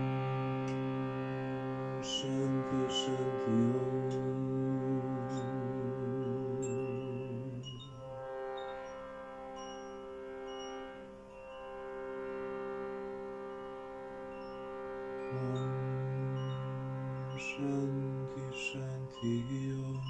Shanti Shanti Shanti Shanti Om.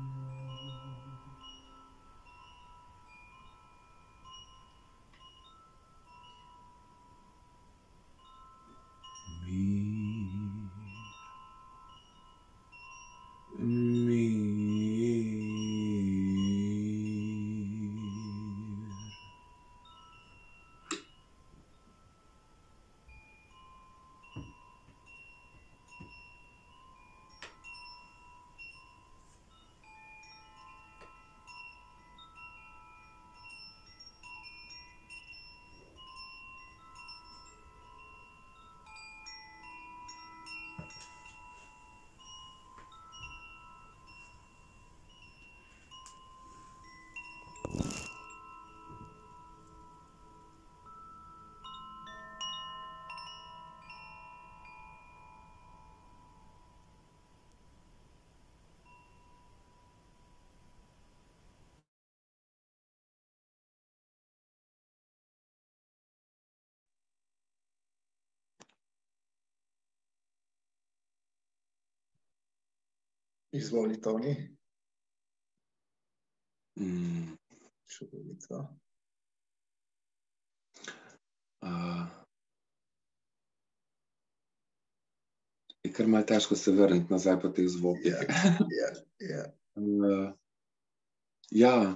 Izvoli, Toni. Čudovito. Je kar malo težko se vrniti nazaj po teh zvokih. Ja.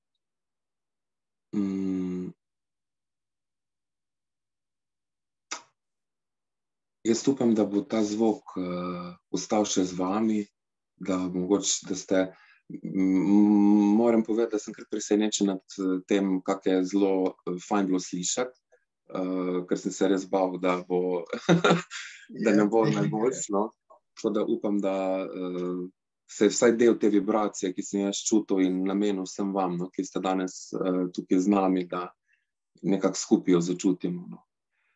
Jaz upam, da bo ta zvok ostal še z vami, da mogoče, da ste, moram povedati, da sem kar presenečen nad tem, kako je zelo fajn bilo slišati, ker sem se res bal, da bo, da ne bo najboljše, no. Tako da upam, da se je vsaj del te vibracije, ki sem jaz čutil in namenil vsem vam, no, ki ste danes tukaj z nami, da nekako skupaj jo začutimo, no.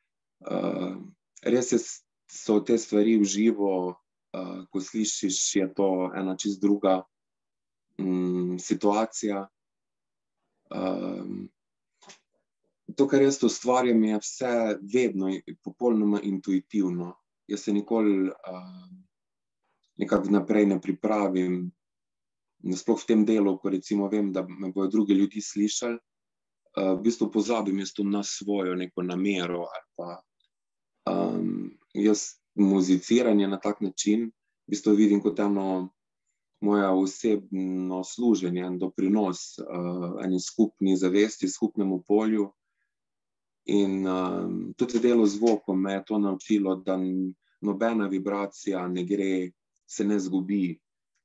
Res so te stvari v živo, ko slišiš, je to ena čisto druga situacija. to, kar jaz ustvarjam, je vse vedno popolnoma intuitivno. Jaz se nikoli nekako vnaprej ne pripravim, sploh v tem delu, ko recimo vem, da me bodo drugi ljudi slišali, v bistvu pozabim jaz to na svojo neko namero ali pa jaz muziciranje na tak način v bistvu vidim kot eno moje osebno služenje, en doprinos eni skupni zavesti, skupnemu polju. In tudi delo z zvokom me je to naučilo, da nobena vibracija ne gre, se ne zgubi.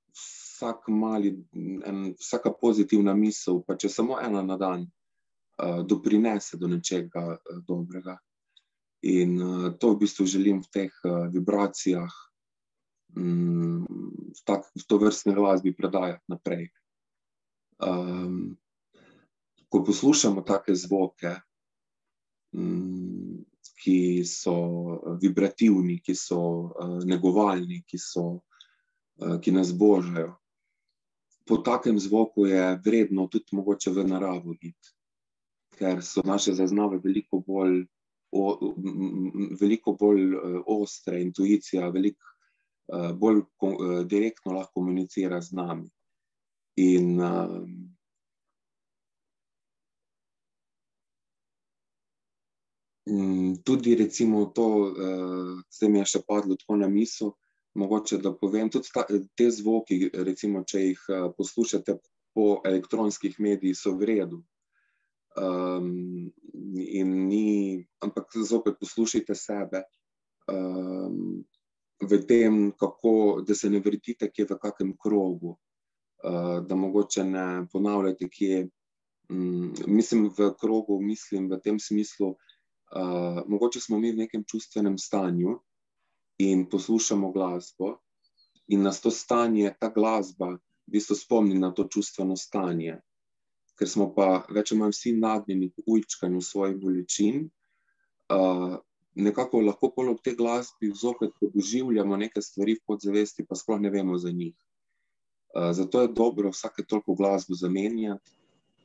Vsaka pozitivna misel, pa če samo ena na dan, doprinese do nečega dobrega. In to v bistvu želim v teh vibracijah, v tovrstni glasbi predajati naprej. Ko poslušamo take zvoke, ki so vibrativni, ki so negovalni, ki nas božajo, po takem zvoku je vredno tudi mogoče v naravo iti, ker so naše zaznave veliko bolj ostre, intuicija bolj direktno lahko komunicira z nami. In tudi recimo to, zdaj mi je še padlo tako na misel, mogoče da povem, tudi te zvoki, recimo, če jih poslušate po elektronskih medijih, so v redu. Ampak zopet poslušajte sebe v tem, da se ne vrtite kje v kakem krogu, da mogoče ne ponavljate kje, mislim v krogu, mislim v tem smislu, mogoče smo mi v nekem čustvenem stanju in poslušamo glasbo in nas to stanje, ta glasba v bistvu spomni na to čustveno stanje, ker smo pa več ali manj vsi nagnjeni k ujčkanju svojih bolečin, nekako lahko ob tej glasbi zopet doživljamo neke stvari v podzavesti, pa sploh ne vemo za njih. Zato je dobro vsake toliko glasbo zamenjati,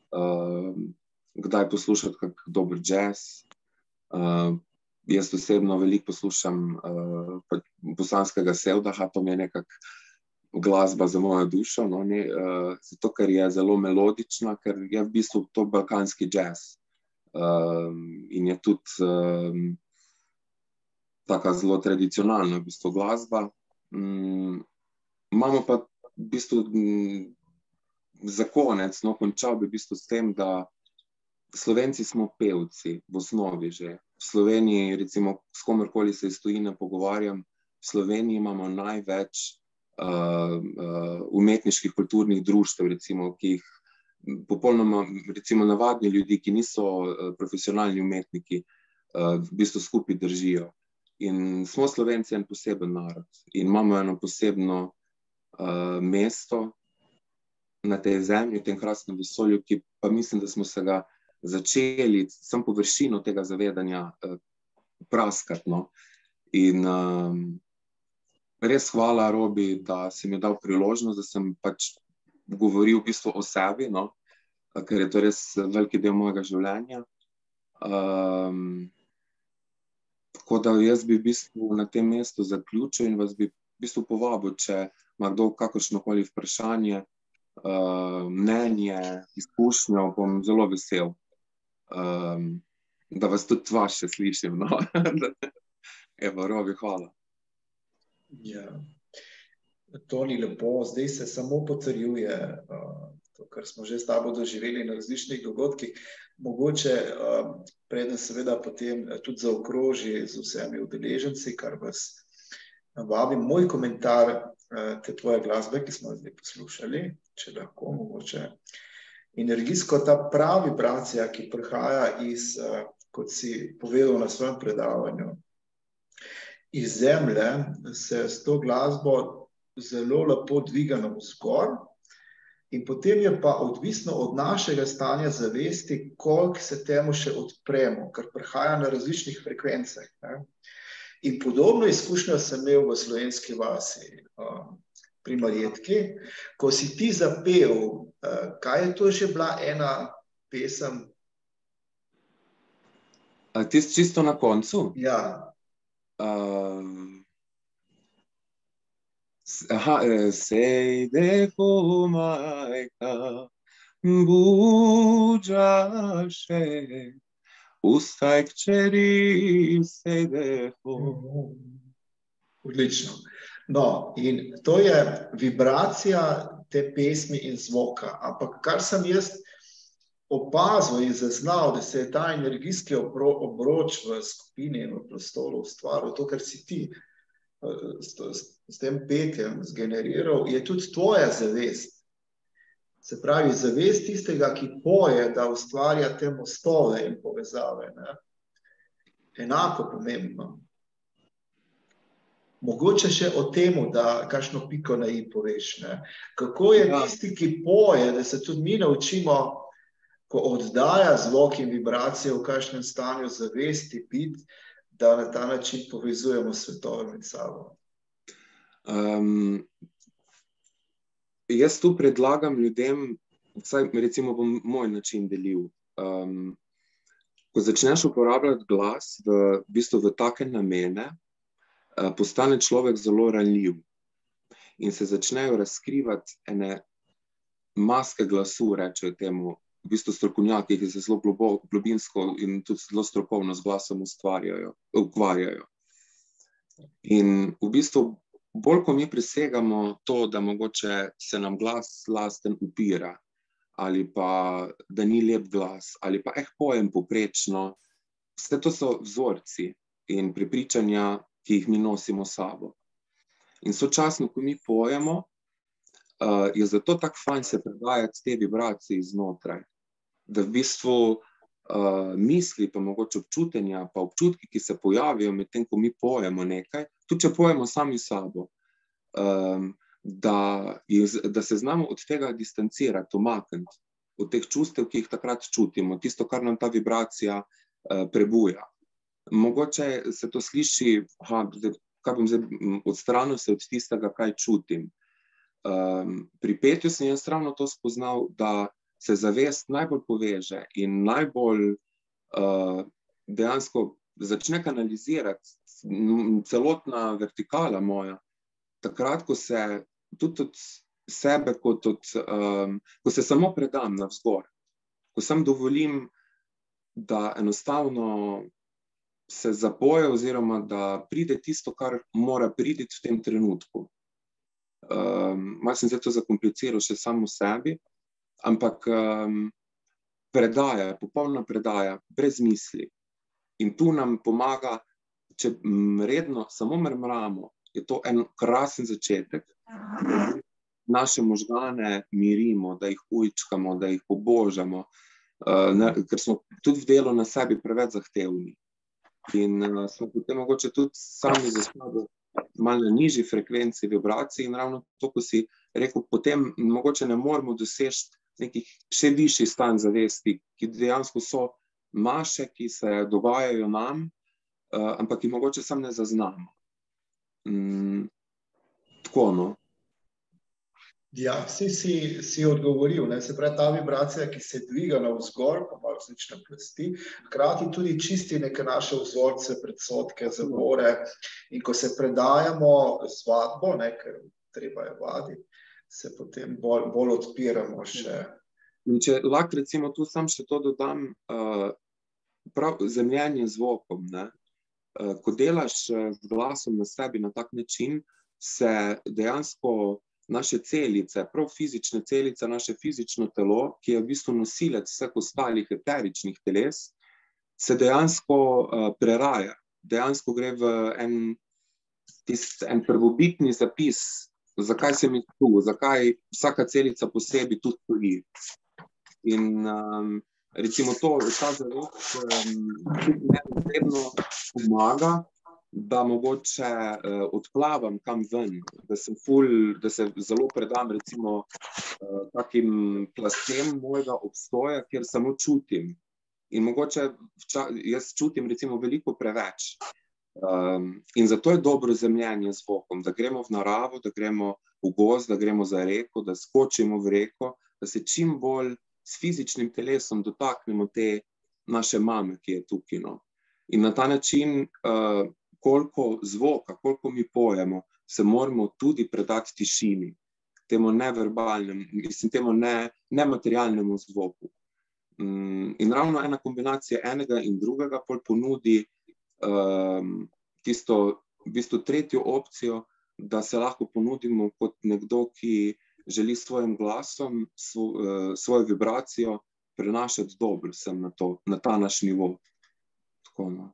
kdaj poslušati kak dober jazz. Jaz osebno veliko poslušam bosanskega sevdaha, to mi je nekako glasba za mojo dušo, zato ker je zelo melodična, ker je v bistvu to balkanski jazz in je tudi taka zelo tradicionalna v bistvu glasba. Imamo pa v bistvu za konec, končal bi v bistvu s tem, da Slovenci smo pevci v osnovi že. V Sloveniji, recimo, s komerkoli se iz tujine pogovarjam, v Sloveniji imamo največ umetniških kulturnih društev, recimo, ki jih popolnoma, recimo, navadni ljudi, ki niso profesionalni umetniki, v bistvu skupaj držijo. In smo Slovenci en poseben narod in imamo eno posebno mesto na tej zemlji, v tem krasnem vesolju, ki pa mislim, da smo se ga začeli samo površino tega zavedanja praskati. In res hvala, Robi, da si mi dal priložnost, da sem pač govoril v bistvu o sebi, ker je to res veliki del mojega življenja. Tako da jaz bi v bistvu na tem mestu zaključil in vas bi v bistvu povabil, če ima kdo kakršnokoli vprašanje, mnenje, izkušnjo, bom zelo vesel, da vas tudi vaše slišim. Evo, Robi, hvala. Ja, to ni lepo, zdaj se samo potrjuje to, kar smo že s tabo doživeli na različnih dogodkih. Mogoče preden seveda potem tudi zaokroži z vsemi udeleženci, kar vas vabim. Moj komentar te tvoje glasbe, ki smo zdaj poslušali, če lahko mogoče energijsko, ta prava vibracija, ki prihaja iz, kot si povedal na svojem predavanju, iz zemlje, se s to glasbo zelo lepo dviga navzgor in potem je pa odvisno od našega stanja zavesti, koliko se temu še odpremo, ker prihaja na različnih frekvencah. In podobno izkušnjo sem imel v Slovenski vasi pri Marjetki, ko si ti zapel, kaj je to že bila ena pesem? Tisto čisto na koncu. Ja, Se dejo majka, buđaše, ustaj kćeri se dejo. odlično. No, in to je vibracija te pesmi in zvoka. Ampak kar sem jaz opazil in zaznal, da se je ta energijski obroč v skupini in v prostoru ustvaril, to, kar si ti s tem petjem zgeneriral, je tudi tvoja zavest. Se pravi, zavest tistega, ki poje, da ustvarja te mostove in povezave. Ne? Enako pomembno. Mogoče še o temu, da kakšno piko na i poveš. Ne? Kako je tisti, ki poje, da se tudi mi naučimo, ko oddaja zvok in vibracije v kakšnem stanju zavesti pit, da na ta način povezujemo svetove med sabo. Jaz tu predlagam ljudem, vsaj recimo bom moj način delil. Ko začneš uporabljati glas v bistvu v take namene, postane človek zelo ranljiv in se začnejo razkrivati ene maske glasu, rečejo temu, v bistvu strokovnjaki, ki se zelo globinsko in tudi zelo strokovno z glasom ukvarjajo. In v bistvu bolj, ko mi presegamo to, da mogoče se nam glas lasten upira, ali pa da ni lep glas, ali pa pojem poprečno, vse to so vzorci in prepričanja, ki jih mi nosimo s sabo. In sočasno, ko mi pojemo, je zato tako fajn se predajati te vibracije iznotraj, da v bistvu misli, pa mogoče občutenja, pa občutki, ki se pojavijo med tem, ko mi pojemo nekaj, tudi če pojemo sami sabo, da se znamo od tega distancirati, umakniti, od teh čustev, ki jih takrat čutimo, tisto, kar nam ta vibracija prebuja. Mogoče se to sliši, kaj bom zdaj odstranil se od tistega, kaj čutim. Pri petju sem jaz ravno to spoznal, da se zavest najbolj poveže in najbolj dejansko začne kanalizirati celotna vertikala moja, takrat, ko se tudi od sebe, ko se samo predam navzgor, ko sam dovolim, da enostavno se zapoje oziroma da pride tisto, kar mora priti v tem trenutku. Malo sem zdaj to zakompliciral še samo v sebi, ampak predaja, popolna predaja, brez misli. In tu nam pomaga, če redno samo mrmramo, je to en krasen začetek. Naše možgane mirimo, da jih ujčkamo, da jih pobožamo, ker smo tudi v delu na sebi preveč zahtevni. In smo potem mogoče tudi sami za sabo malo na nižji frekvenci vibracij in ravno to, ko si rekel, potem mogoče ne moramo doseči nekih še višjih stanj zavesti, ki dejansko so maše, ki se dogajajo nam, ampak ki mogoče sam ne zaznamo. Tako, no. Ja, si odgovoril, ne? Se pravi, ta vibracija, ki se dviga navzgor, pa malo različne plasti, hkrati tudi čisti neke naše vzorce, predsodke, zavore. In ko se predajamo z vadbo, ne, ker treba je vaditi, se potem bolj odpiramo še. In če lahko recimo tu sam še to dodam, prav zemljenje zvokom, ne? Ko delaš z glasom na sebi na tak način, se dejansko naše celice, prav fizične celice, naše fizično telo, ki je v bistvu nosilec vseh ostalih eteričnih teles, se dejansko preraja. Dejansko gre v en prvobitni zapis, zakaj sem tu, zakaj vsaka celica posebej tu stoji. In recimo ta zavest meni osebno pomaga, da mogoče odplavam kam ven, da se zelo predam recimo takim plastem mojega obstoja, kjer samo čutim. In mogoče jaz čutim recimo veliko preveč. In zato je dobro zemljenje z zvokom, da gremo v naravo, da gremo v gozd, da gremo za reko, da skočimo v reko, da se čim bolj s fizičnim telesom dotaknemo te naše mame, ki je tukaj, no. In na ta način, koliko zvoka, koliko mi pojemo, se moramo tudi predati tišini, temu neverbalnemu, temu nematerialnemu zvoku. In ravno ena kombinacija enega in drugega pol ponudi tisto, v bistvu tretjo opcijo, da se lahko ponudimo kot nekdo, ki želi s svojim glasom, svojo vibracijo prenašati dobro sem na ta naš nivo. Tako, no.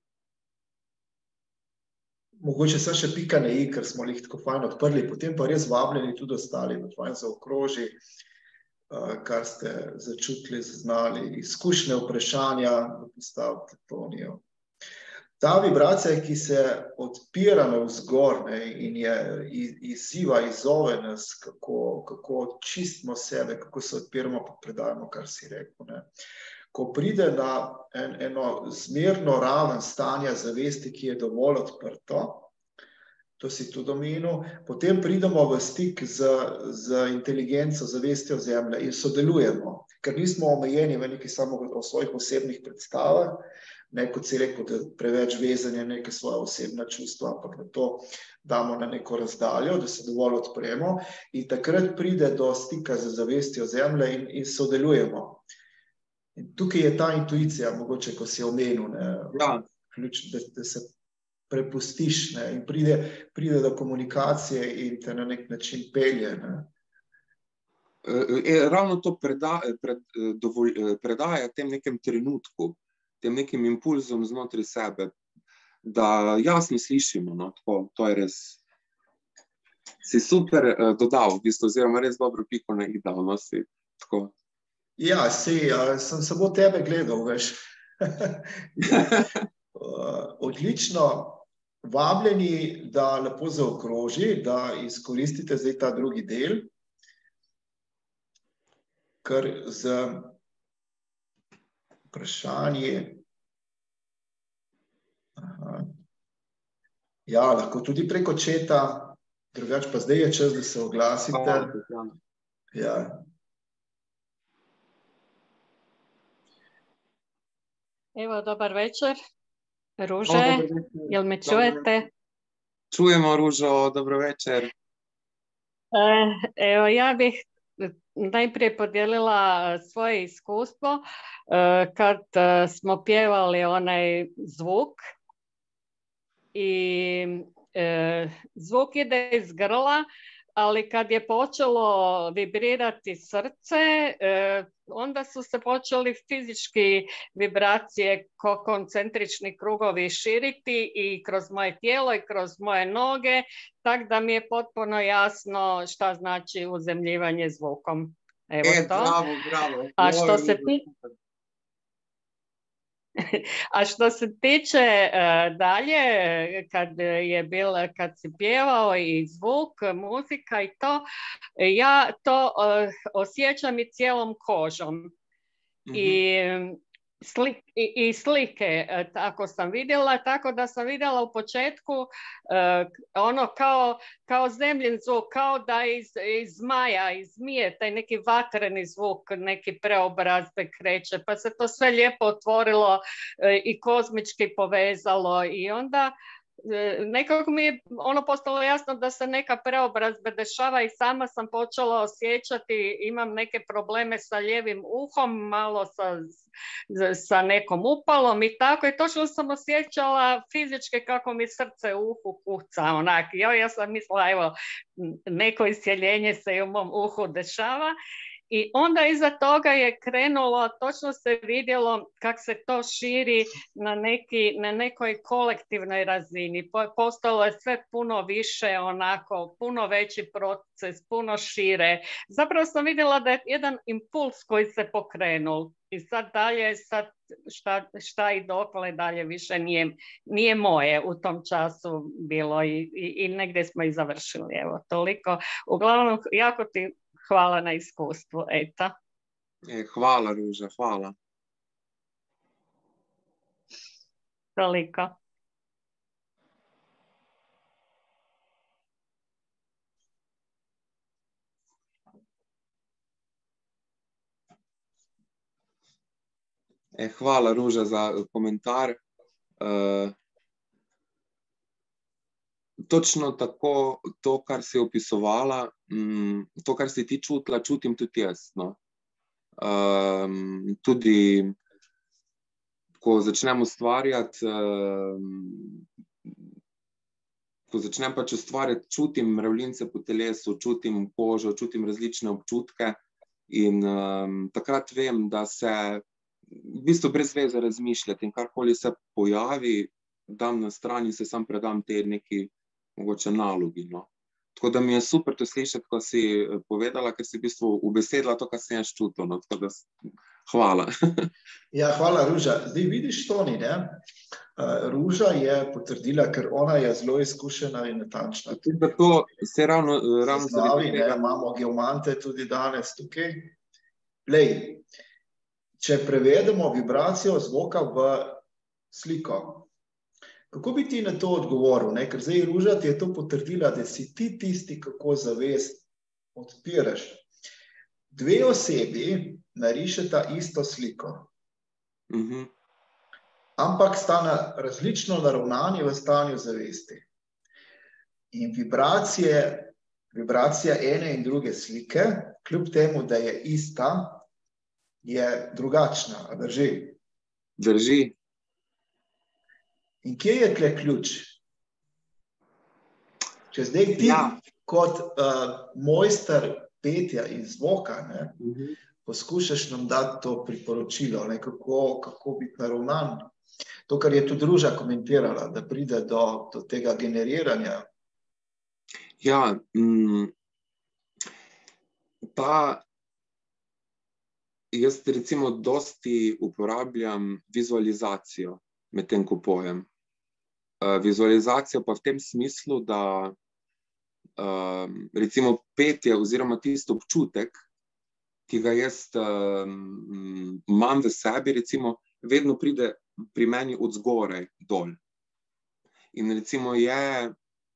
Mogoče se še pika na i, ker smo jih tako fajn odprli, potem pa res vabljeni tudi ostali, da fajn zaokroži, kar ste začutili, zaznali, izkušnje, vprašanja, da postavite Tonijo. Ta vibracija, ki se odpira navzgor, ne, in je izziva, izzove nas, kako čistimo sebe, kako se odpiramo, pa predajamo, kar si rekel, ne. Ko pride na eno zmerno raven stanja zavesti, ki je dovolj odprto, to si tudi omenil, potem pridemo v stik z inteligenco, zavestjo Zemlje in sodelujemo, ker nismo omejeni v neki samo o svojih osebnih predstavah, ne, kot si rekel, da preveč vezanje neke svoje osebne čustva, ampak da to damo na neko razdaljo, da se dovolj odpremo in takrat pride do stika z zavestjo Zemlje in sodelujemo. In tukaj je ta intuicija, mogoče, ko si omenil, ne, ključ, da se prepustiš, ne, in pride do komunikacije in te na nek način pelje, ne. Ravno to predaja tem nekem trenutku, tem nekim impulzom znotraj sebe, da jasno slišimo, no, tako, to je res, si super dodal, v bistvu, oziroma res dobro piko na i dal, no, si, tako. Ja, sem samo tebe gledal, veš. Odlično, vabljeni, da lepo zaokroži, da izkoristite zdaj ta drugi del, ker z vprašanji. Ja, lahko tudi preko četa, drugače pa zdaj je čas, da se oglasite. Ja. Evo, dobar večer. Ruže, jel me čujete? Čujemo, Ružo, dobro večer. Evo, ja bih najprije podijelila svoje iskustvo kad smo pjevali onaj zvuk i zvuk ide iz grla, ali kad je počelo vibrirati srce, onda su se počeli fizički vibracije ko koncentrični krugovi širiti i kroz moje tijelo i kroz moje noge, tako da mi je potpuno jasno šta znači uzemljivanje zvukom. Evo to. Bravo. A što se tiče dalje, kad si pjevao i zvuk, muzika i to, ja to osjećam i cijelom kožom. Mm-hmm. I slike tako sam vidjela, tako da sam vidjela u početku ono kao zemljin zvuk, kao da iz zmaja, iz zmije, taj neki vatreni zvuk, neki preobrazbe kreće, pa se to sve lijepo otvorilo i kozmički povezalo i onda nekako mi je ono postalo jasno da se neka preobrazba dešava i sama sam počela osjećati, imam neke probleme sa lijevim uhom, malo sa nekom upalom i tako, i točno sam osjećala fizički kako mi srce u uhu kuca, onak, ja sam mislila, evo, neko isjeljenje se i u mom uhu dešava. I onda iza toga je krenulo, točno se vidjelo kako se to širi na nekoj kolektivnoj razini. Postalo je sve puno više, onako, puno veći proces, puno šire. Zapravo sam vidjela da je jedan impuls koji se pokrenul. I sad dalje, šta i dokle dalje više nije moje u tom času bilo i negdje smo i završili. Evo, toliko. Uglavnom, jako ti hvala na iskustvu, eto. Hvala, Ruža, hvala. Toliko. Hvala, Ruža, za komentar. Točno tako, to, kar si opisovala, to, kar si ti čutila, čutim tudi jaz. No. Tudi, ko začnem ustvarjati, ko začnem pač ustvarjati, čutim mravljince po telesu, čutim kožo, čutim različne občutke in takrat vem, da se v bistvu brez veze razmišljati in karkoli se pojavi, dam na stran in se sam predam te neki mogoče nalogi. No. Tako da mi je super to slišati, ko si povedala, ker si v bistvu ubesedila to, kar sem jaz čutil. No. Tako da hvala. Ja, hvala, Ruža. Zdaj vidiš, Toni, ne? Ruža je potrdila, ker ona je zelo izkušena in natančna. Tudi da to se ravno Znavi, ne, imamo geomante tudi danes tukaj. Lej, če prevedemo vibracijo zvoka v sliko, kako bi ti na to odgovoril? Ne? Ker zdaj Ruža ti je to potrdila, da si ti tisti, kako zavest odpiraš. Dve osebi narišeta isto sliko. Ampak sta različno naravnani v stanju zavesti. In vibracija ene in druge slike, kljub temu, da je ista, je drugačna. A drži? Drži. In kje je tle ključ? Če zdaj ti kot mojster petja in zvoka, ne, poskušaš nam dati to priporočilo, ne, kako biti naravnan. To, kar je tudi Ruža komentirala, da pride do tega generiranja. Ja, jaz recimo dosti uporabljam vizualizacijo med tem, ko pojem. Vizualizacijo pa v tem smislu, da recimo petje oziroma tisti občutek, ki ga jaz imam v sebi, recimo, vedno pride pri meni od zgoraj dol. In recimo je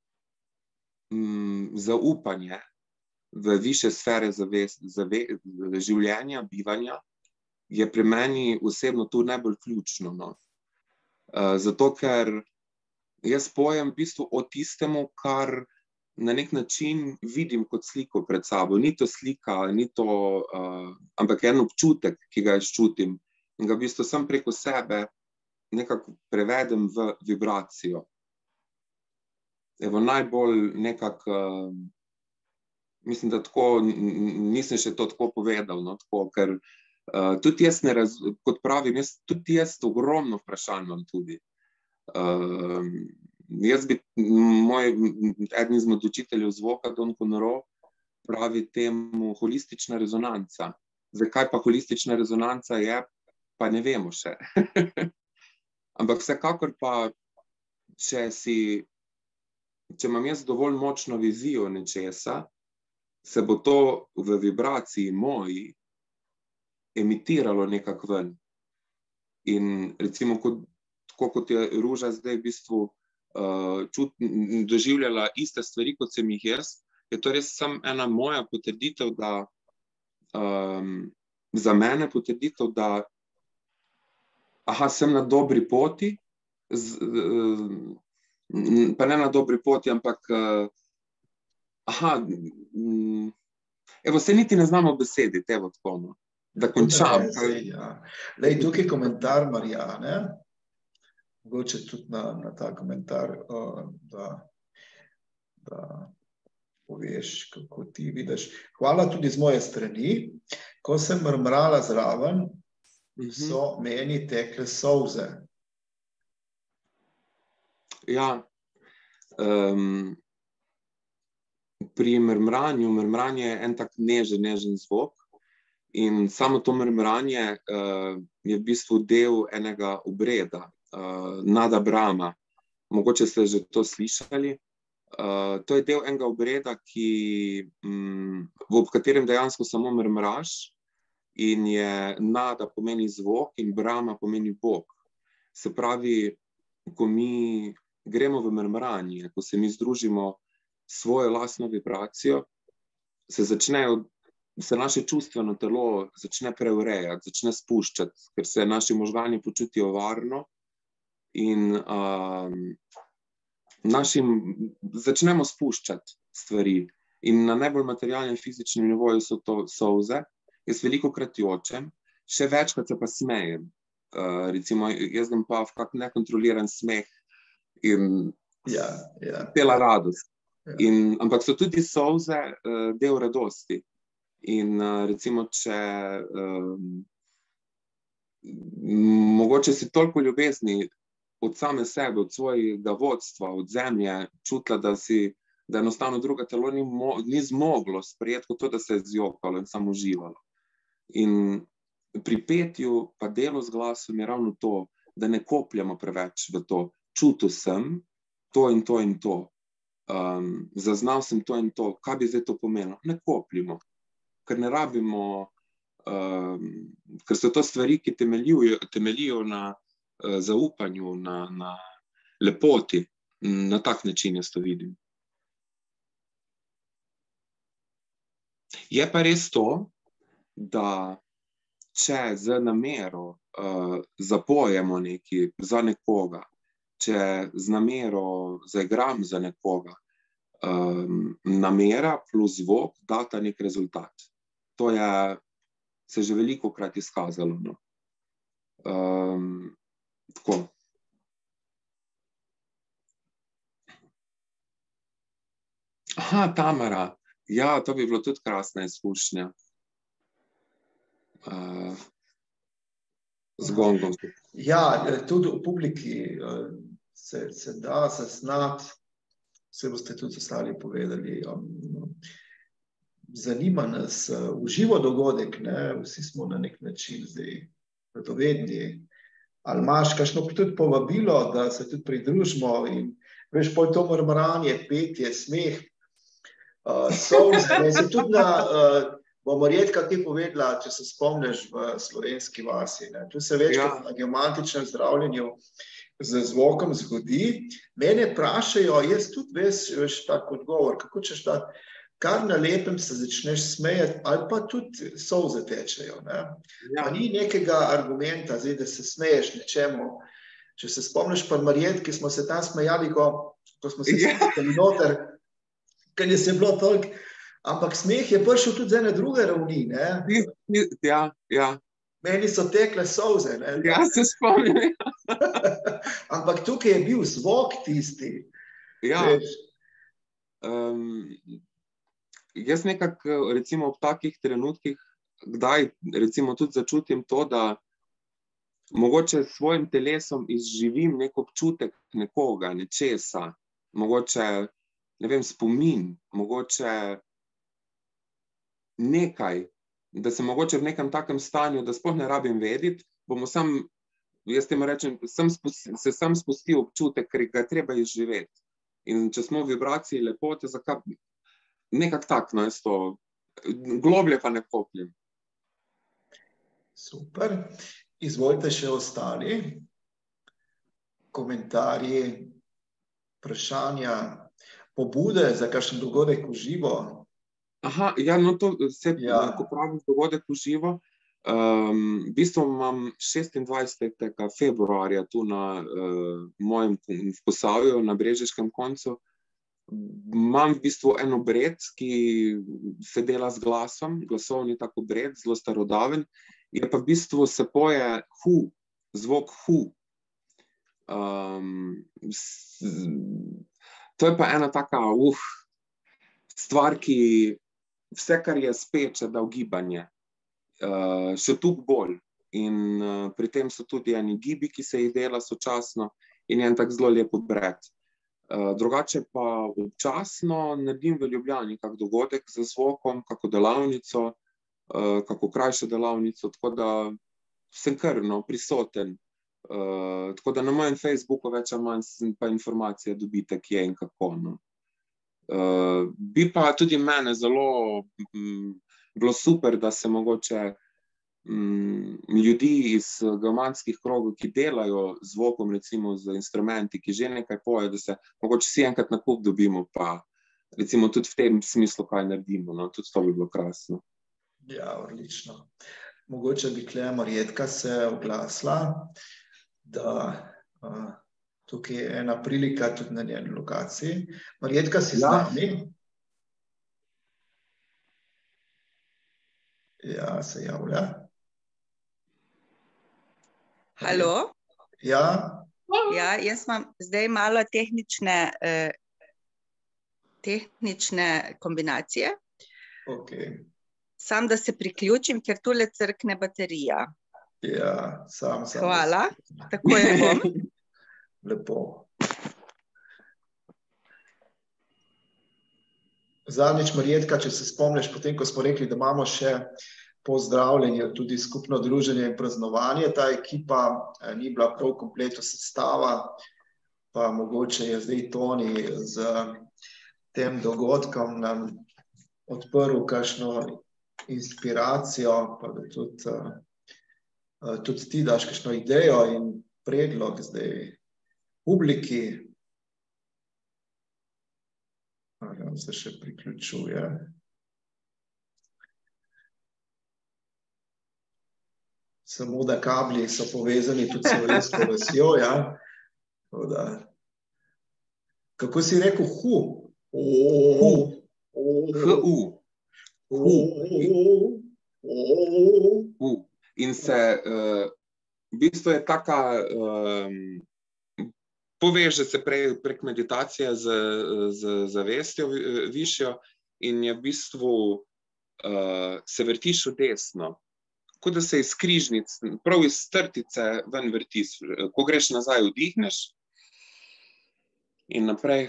zaupanje v višje sfere življenja, bivanja, je pri meni osebno tu najbolj ključno. No. Zato, ker jaz pojem v bistvu o tistemu, kar na nek način vidim kot sliko pred sabo. Ni to slika, ampak en občutek, ki ga jaz čutim. In ga v bistvu sam preko sebe nekako prevedem v vibracijo. Evo, najbolj nekako, mislim, da tako, nisem še to tako povedal, no, tako, ker tudi jaz kot pravim, tudi jaz ogromno vprašanj imam tudi. Eden izmed učiteljev zvoka, Don Conroe, pravi temu holistična rezonanca. Zdaj, kaj pa holistična rezonanca je, pa ne vemo še. Ampak vsekakor pa, če imam jaz dovolj močno vizijo nečesa, se bo to v vibraciji moji emitiralo nekako ven. In recimo, kot je Ruža zdaj v bistvu doživljala iste stvari, kot sem jih jaz, je to res samo ena moja potrditev, da za mene potrditev, da sem na dobri poti, pa ne na dobri poti, ampak evo, se niti ne znamo besediti, evo tako, no, da končam. Lej, tukaj komentar Marjane, mogoče tudi na ta komentar, da poveš, kako ti vidiš. Hvala tudi z moje strani. Ko sem mrmrala zraven, so meni tekle solze. Ja, pri mrmranje je en tak nežen zvok in samo to mrmranje je v bistvu del enega obreda, Nada Brahma. Mogoče ste že to slišali. To je del enega obreda, v katerem dejansko samo mrmraš in je Nada pomeni zvok in Brahma pomeni Bog. Se pravi, ko mi gremo v mrmranje, ko se mi združimo svojo lastno vibracijo, se naše čustveno telo začne preurejati, začne spuščati, ker se naši možgani počutijo varno in začnemo spuščati stvari. In na najbolj materialnem fizičnem nivoju so to solze. Jaz velikokrat jočem, še večkrat se pa smejem. Recimo, jaz grem pa v kak nekontroliran smeh in cela radost. Ampak so tudi solze del radosti. In recimo, če mogoče si toliko ljubezni od same sebe, od svojega vodstva, od zemlje čutila, da enostavno drugo telo ni zmoglo sprejeti kot to, da se je zjokalo in samo uživalo. In pri petju pa delo z glasom je ravno to, da ne kopljamo preveč v to. Čutil sem to in to in to. Zaznal sem to in to. Kaj bi zdaj to pomenilo? Ne kopljimo. Ker ne rabimo, ker so to stvari, ki temeljijo na zaupanju, na lepoti. Na tak način jaz to vidim. Je pa res to, da če z namero zapojemo nekaj za nekoga, če z namero zaigram za nekoga, namera plus zvok data nek rezultat. To je se že velikokrat izkazalo. No. Tako. Aha, Tamara. Ja, to bi bilo tudi krasna izkušnja. Z gongom. Ja, tudi v publiki se da zaznati, vse boste tudi ostali povedali. Zanima nas uživo dogodek, ne? Vsi smo na nek način zdaj radovedni. Ali imaš kakšno tudi povabilo, da se tudi pridružimo in veš, pol to mrmranje, petje, smeh, solze, se tudi bomo redka kaj povedala, če se spomniš v Slovenski vasi. Ne? Tu se večkrat na geomantičnem zdravljenju z zvokom zgodi. Mene prašajo, jaz tudi veš tak odgovor, kako češ dati, kar na lepem se začneš smejati, ali pa tudi solze tečejo. Ne? Ja. Pa ni nekega argumenta, zdaj, da se smeješ nečemu. Če se spomniš pa Marjet, ki smo se tam smejali, ko smo se smejali noter, ker je se bilo toliko, ampak smeh je prišel tudi z ene druge ravni. Ne? Ja. Meni so tekle solze. Ne? Ja, se spomnim. Ampak tukaj je bil zvok tisti. Ja. Jaz nekako, recimo, ob takih trenutkih, kdaj recimo tudi začutim to, da mogoče s svojim telesom izživim nek občutek nekoga, nečesa, mogoče, ne vem, spomin, mogoče nekaj, da se mogoče v nekem takem stanju, da sploh ne rabim vedeti, bomo jaz temu rečem, se sam spustil občutek, ker ga treba izživeti. In če smo v vibraciji lepote, nekak tak, no, jaz to globlje pa ne kopljem. Super. Izvolite še ostali. Komentarji, vprašanja, pobude za kakšen dogodek v živo. Aha, ja, no to se, ko pravim dogodek v živo, v bistvu imam 26. februarja tu na mojem Posavju, na Brežiškem koncu, imam v bistvu en obred, ki se dela z glasom, glasovni tak obred, zelo starodaven, je pa v bistvu se poje zvok hu. To je pa ena taka stvar, ki vse, kar je speče, da v gibanje, še toliko bolj. In pri tem so tudi eni gibi, ki se jih dela sočasno in je en tak zelo lep obred. Drugače pa občasno naredim v Ljubljani kak dogodek z zvokom, kako delavnico, kako krajšo delavnico, tako da sem kar prisoten. Tako da na mojem Facebooku več ali manj pa informacije dobite, kje in kako. No. Bi pa tudi mene zelo bilo super, da se mogoče ljudi iz geomanskih krogov, ki delajo z zvokom, recimo z instrumenti, ki že nekaj pojejo, da se mogoče vsi enkrat na kup dobimo, pa recimo tudi v tem smislu kaj naredimo. No? Tudi to bi bilo krasno. Ja, odlično. Mogoče bi Marjetka se oglasila, da Tukaj je ena prilika tudi na njeni lokaciji. Marjetka, si z Ja. nami? Ja, se javlja. Halo? Ja, Ja, jaz imam zdaj malo tehnične kombinacije. ok. Sam, da se priključim, ker tule crkne baterija. Ja, sam. Hvala, takoj bom. Lepo. Zadnjič, Marjetka, če se spomniš, potem, ko smo rekli, da imamo še pozdravljanje, tudi skupno druženje in praznovanje, ta ekipa ni bila prav kompletno sestava, pa mogoče je zdaj Toni z tem dogodkom nam odprl kakšno inspiracijo, pa da tudi ti daš kakšno idejo in predlog zdaj publiki. Se še priključuje. Samo da kabli so povezani tudi s slovensko vasjo, ja. Kako si rekel? In se, v bistvu je taka, poveže se prek meditacije z zavestjo višjo in je v bistvu se vrtiš v desno. Kot da se iz križnic, prav iz trtice ven vrtiš. Ko greš nazaj, vdihneš in naprej.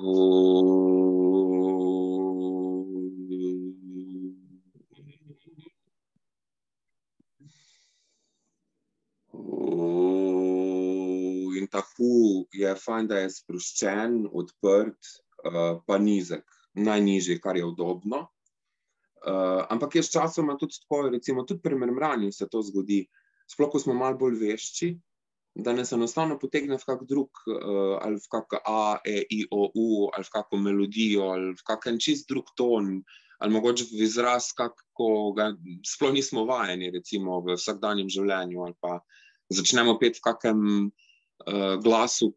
In ta je fajn, da je sproščen, odprt, pa nizek, najnižji, kar je udobno. Ampak je s časoma tudi tako, recimo tudi pri mrmranju se to zgodi, sploh ko smo malo bolj vešči, da nas enostavno potegne v kak drug, ali v kak A, E, I, O, U, ali v kako melodijo, ali v kak čist drug ton, ali mogoče v izraz, kako ga sploh nismo vajeni, recimo v vsakdanjem življenju, ali pa začnemo peti v kakem glasu,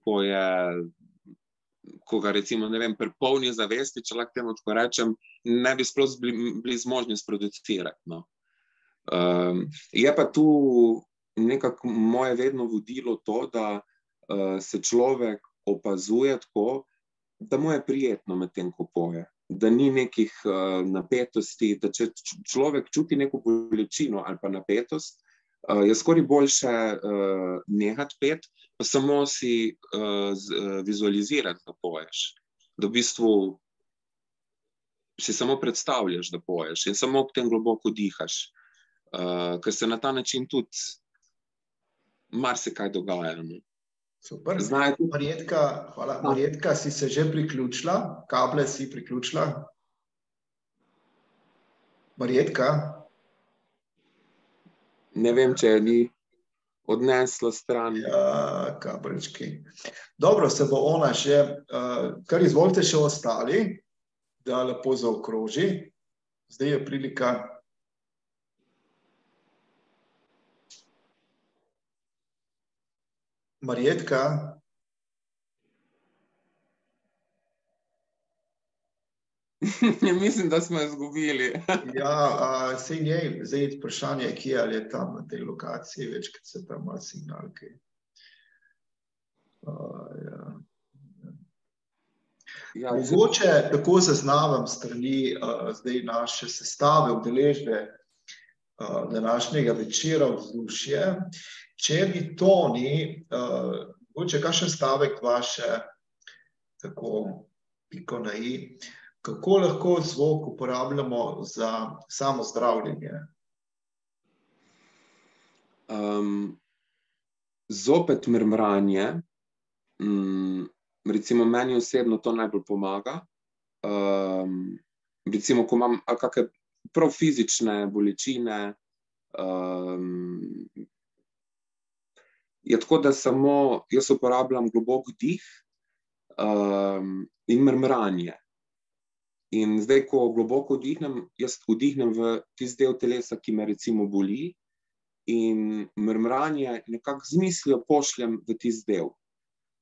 ko ga recimo, ne vem, pri polni zavesti, če lahko temu tako rečem, ne bi sploh bili zmožni sproducirati, no. Je pa tu nekako moje vedno vodilo to, da se človek opazuje tako, da mu je prijetno med tem, ko poje. Da ni nekih napetosti, da če človek čuti neko bolečino ali pa napetost, je skoraj boljše nehati peti, pa samo si vizualizirati, da poješ. Da v bistvu si samo predstavljaš, da poješ in samo ob tem globoko dihaš. Ker se na ta način tudi marsikaj dogaja. Super. Marjetka, hvala. Marjetka, si se že priključila? Kable si priključila? Marjetka? Ne vem, če je ni odnesla stran. Ja, kabelčki. Dobro, se bo ona še, kar izvolite še ostali, da lepo zaokroži. Zdaj je prilika. Marjetka? Mislim, da smo jo izgubili. Ja, sej njej, zdaj vprašanje, kje ali je tam na tej lokaciji, večkrat se tam ima signal, kaj. Ja. Mogoče tako zaznavam strani zdaj naše sestave, udeležbe današnjega večera Vzdušje. Če bi Toni, mogoče kakšen stavek vaše, tako piko na i, kako lahko zvok uporabljamo za samo zdravljenje? Zopet mrmranje, recimo meni osebno to najbolj pomaga. Recimo, ko imam kakšne prav fizične bolečine, je tako, da samo jaz uporabljam globok dih in mrmranje. In zdaj, ko globoko vdihnem, jaz vdihnem v tisti del telesa, ki me recimo boli, in mrmranje nekako z mislijo pošljem v tisti del.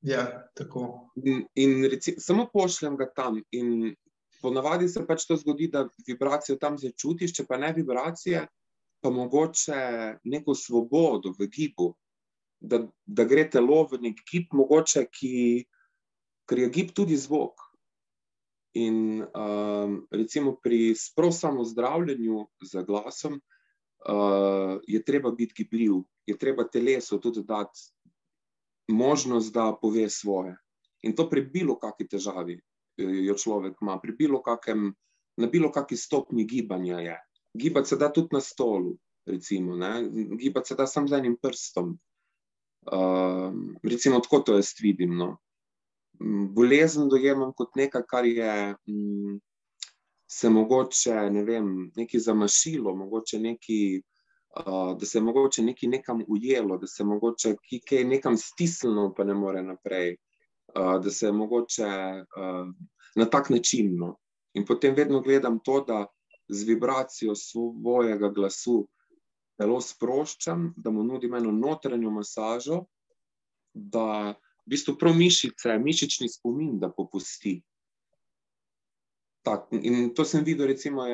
Ja, tako. Samo pošljem ga tam in ponavadi se pač to zgodi, da vibracijo tam začutiš, če pa ne vibracije, pa mogoče neko svobodo v gibu, da gre telo v nek gib, mogoče, ker je gib tudi zvok. In recimo pri prav samozdravljenju z glasom je treba biti gibljiv, je treba telesu tudi dati možnost, da pove svoje. In to pri bilo kakšni težavi jo človek ima, na bilo kakšni stopnji gibanja je. Gibati se da tudi na stolu, recimo, ne? Gibati se da samo z enim prstom. Recimo, tako to jaz vidim, no. Bolezen dojemam kot nekaj, kar je se mogoče, ne vem, nekaj zamašilo, mogoče nekaj, da se je mogoče nekaj nekam ujelo, da se je mogoče kaj nekam stisnilo, pa ne more naprej, da se je mogoče na tak način, no. In potem vedno gledam to, da z vibracijo svojega glasu telo sproščam, da mu nudim eno notranjo masažo, da v bistvu prav mišice, mišični spomin, da popusti. Tak, in to sem videl, recimo,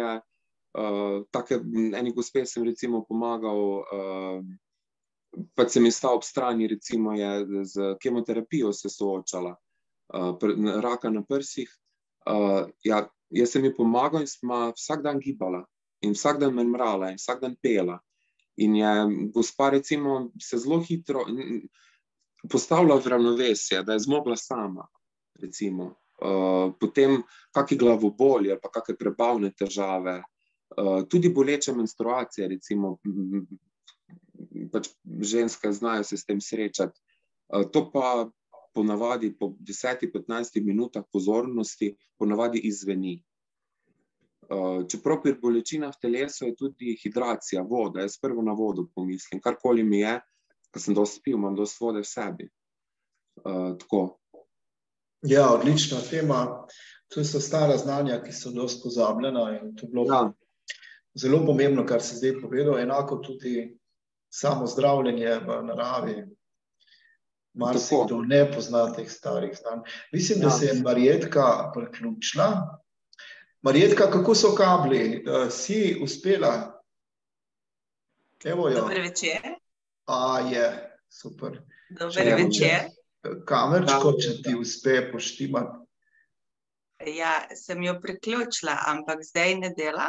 eni gospe sem recimo pomagal, pač sem ji stal ob strani, recimo je z kemoterapijo se soočala, raka na prsih. Ja, jaz sem ji pomagal in sem vsak dan gibala in vsak dan mrmrala in vsak dan pela. In je gospa recimo se zelo hitro postavila v ravnovesje, da je zmogla sama, recimo. Potem kakšne glavoboli ali pa kakšne prebavne težave, tudi boleče menstruacije, recimo, pač ženske znajo se s tem srečati. To pa ponavadi po 10-15 minutah pozornosti ponavadi izzveni. Čeprav pri bolečinah v telesu je tudi hidracija, voda, jaz prvo na vodo pomislim, karkoli mi je, ker sem dosti pil, imam dosti vode v sebi. Tako. Ja, odlična tema. To so stara znanja, ki so dosti pozabljena in to je bilo zelo pomembno, kar si zdaj povedal. Enako tudi samo zdravljenje v naravi. Marsikdo ne pozna teh starih znanj. Mislim, da se je Marjetka priključila. Marjetka, kako so kabli? Si uspela? Evo jo. Dober večer. Je, super. Dober večer. Kamerčko, če ti uspe poštimati. Ja, sem jo priključila, ampak zdaj ne dela.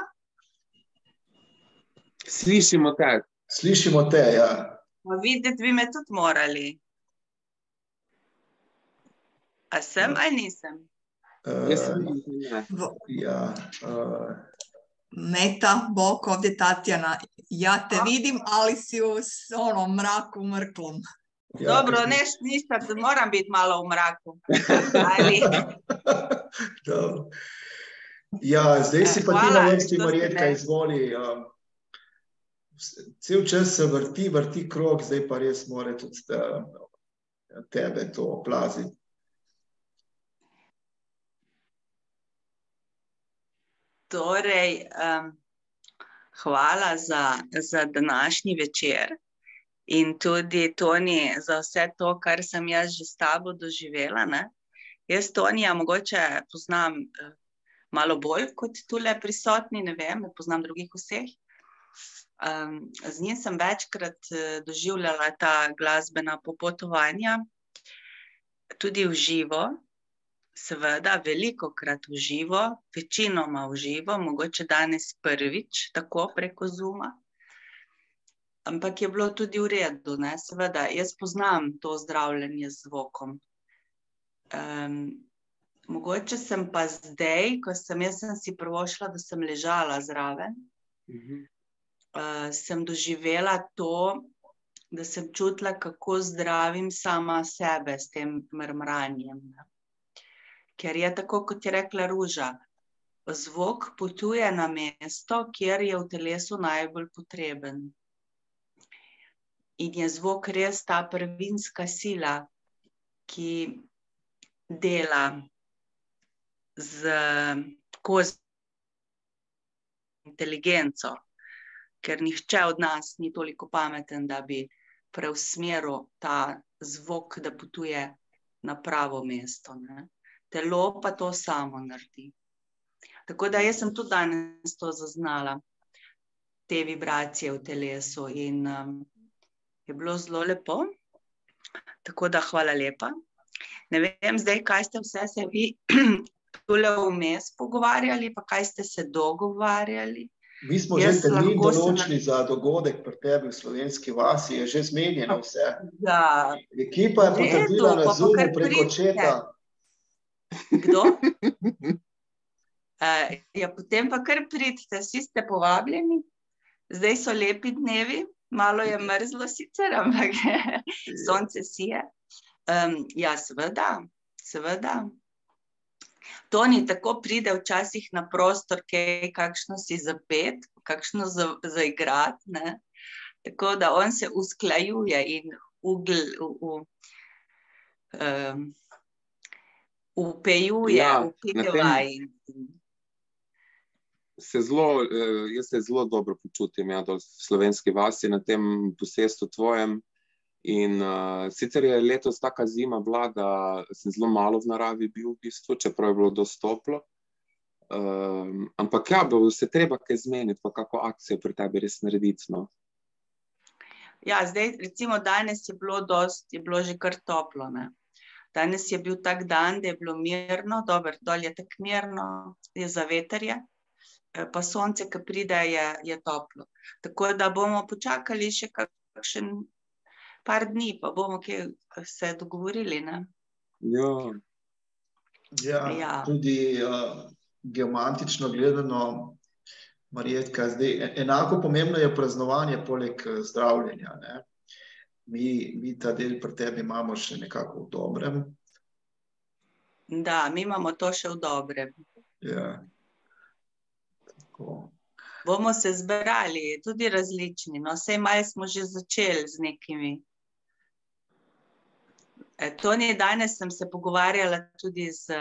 Slišimo te. Slišimo te, ja. Videti bi me tudi morali. A sem ali nisem? Meta, Bog, ovdje Tatjana. Ja te vidim, ali si u mraku mrklom. Dobro, ništa, moram biti malo v mraku. Ja, zdaj si pa ti na vrsti, Marjetka, izvoli. Cel čas se vrti krog, zdaj pa res mora tudi tebe to oplaziti. Torej, hvala za današnji večer in tudi Toni za vse to, kar sem jaz že s tabo doživela, ne. Jaz Tonija mogoče poznam malo bolj kot tule prisotni, ne vem, ne poznam drugih vseh. Z njim sem večkrat doživljala ta glasbena popotovanja, tudi v živo. Seveda, velikokrat v živo, večinoma v živo, mogoče danes prvič, tako preko Zooma. Ampak je bilo tudi v redu, ne, seveda, jaz poznam to zdravljenje z zvokom. Mogoče sem pa zdaj, ko sem si privoščila, da sem ležala zraven, sem doživela to, da sem čutila, kako zdravim sama sebe s tem mrmranjem. Ker je tako, kot je rekla Ruža, zvok potuje na mesto, kjer je v telesu najbolj potreben. In je zvok res ta prvinska sila, ki dela z inteligenco, ker nihče od nas ni toliko pameten, da bi preusmeril ta zvok, da potuje na pravo mesto, ne. Telo pa to samo naredi. Tako da jaz sem tudi danes to zaznala, te vibracije v telesu in je bilo zelo lepo. Tako da hvala lepa. Ne vem zdaj, kaj ste vse se vi tule vmes pogovarjali, pa kaj ste se dogovarjali. Mi smo že termin določili za dogodek pri tebi v Slovenski vasi, je že zmenjeno vse. Da. Ekipa je potrdila na Zoomu preko četa. Kdo? Ja, potem pa kar pridite, vsi ste povabljeni. Zdaj so lepi dnevi, malo je mrzlo sicer, ampak sonce sije. Ja, seveda, seveda. Toni tako pride včasih na prostor, kakšno si zapet, kakšno zaigrati, ne. Tako da on se usklajuje in upejuje, upeva in... Jaz se zelo dobro počutim, ja, v Slovenski vasi, na tem posestvu tvojem. In sicer je letos taka zima bila, da sem zelo malo v naravi bil v bistvu, čeprav je bilo dosti toplo. Ampak ja, bo se treba kaj zmeniti, pa kako akcijo pri tebi res narediti, no. Ja, zdaj recimo danes je bilo že kar toplo, ne. Danes je bil tak dan, da je bilo mirno, dobro, dol je tako mirno, je zavetrje, pa sonce, ki pride, je toplo. Tako da bomo počakali še kakšen par dni, pa bomo se dogovorili, ne? Ja. Ja, tudi geomantično gledano, Marjetka, zdaj enako pomembno je praznovanje poleg zdravljenja, ne? Mi ta del pri tebi imamo še nekako v dobrem. Da, mi imamo to še v dobrem. Ja. Tako. Bomo se zbrali, tudi različni, no, saj malo smo že začeli z nekimi. Toni, danes sem se pogovarjala tudi z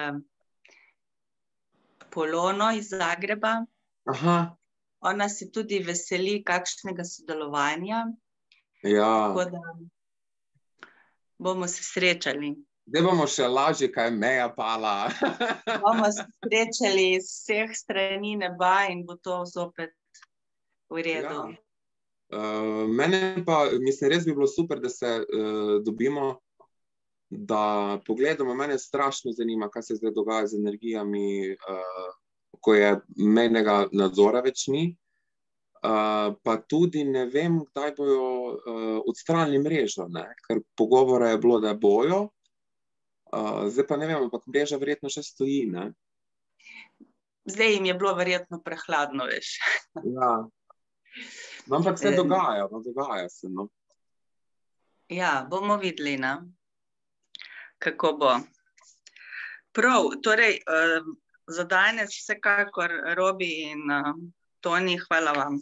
Polono iz Zagreba. Aha. Ona se tudi veseli kakšnega sodelovanja. Ja. Tako da bomo se srečali. Zdaj bomo še lažje, kaj meja pala. Bomo se srečali iz vseh strani neba in bo to zopet v redu. Ja. Mene pa, mislim, res bi bilo super, da se dobimo, da pogledamo. Mene strašno zanima, kaj se zdaj dogaja z energijami, ko je mejnega nadzora več ni. Pa tudi ne vem, kdaj bojo odstranili mrežo, ne? Ker pogovora je bilo, da bojo. Zdaj pa ne vem, ampak mreža verjetno še stoji, ne? Zdaj jim je bilo verjetno prehladno, veš. Ja. No, ampak se dogaja se, no. Ja, bomo videli, ne, kako bo. Prav, torej, za danes vsekakor Robi in Toni, hvala vam.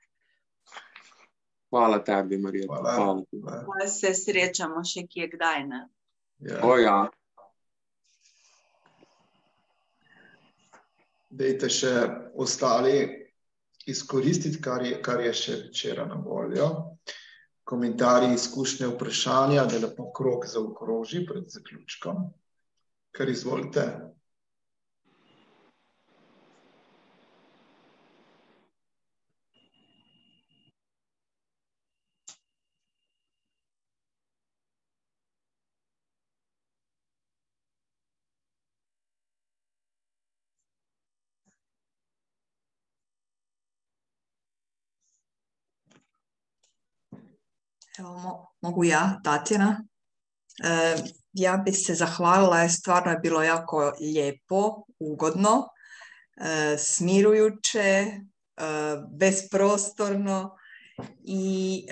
Hvala tebi, Marjeta. Hvala. Pa se srečamo še kje kdaj, ne? Ja. O ja. Dajte še ostali izkoristiti, kar je še včeraj na voljo. Komentarji, izkušnje, vprašanja, da lepo krog zaokroži pred zaključkom. Kar izvolite. Evo, mogu ja, Tatjana. Ja bi se zahvalila, stvarno je bilo jako lijepo, ugodno, smirujuće, bezprostorno i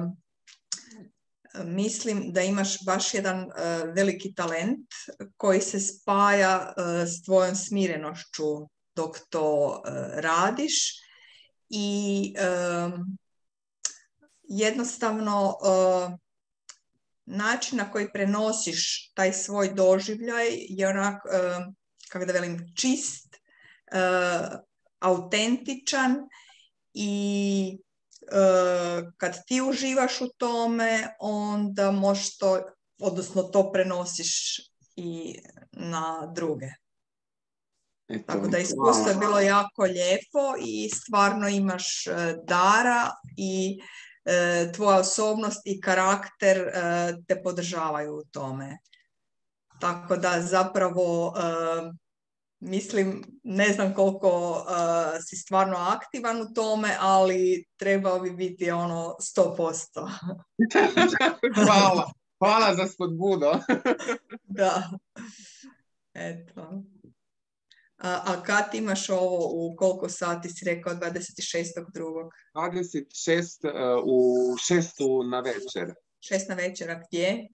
mislim da imaš baš jedan veliki talent koji se spaja s tvojom smirenošću dok to radiš i jednostavno način na koji prenosiš taj svoj doživljaj je onak, kako da velim, čist, autentičan i kad ti uživaš u tome, onda možeš to, odnosno to prenosiš i na druge. Eto, Tako da iskustvo je bilo jako lijepo i stvarno imaš dara i tvoja osobnost i karakter te podržavaju u tome. Tako da zapravo mislim, ne znam koliko si stvarno aktivan u tome, ali trebao bi biti ono 100%. Hvala za spodbudo. Da. Eto. A kad imaš ovo, u koliko sati si rekao, 26.2.? 26 u 6 na večer. 6 na večera, gdje?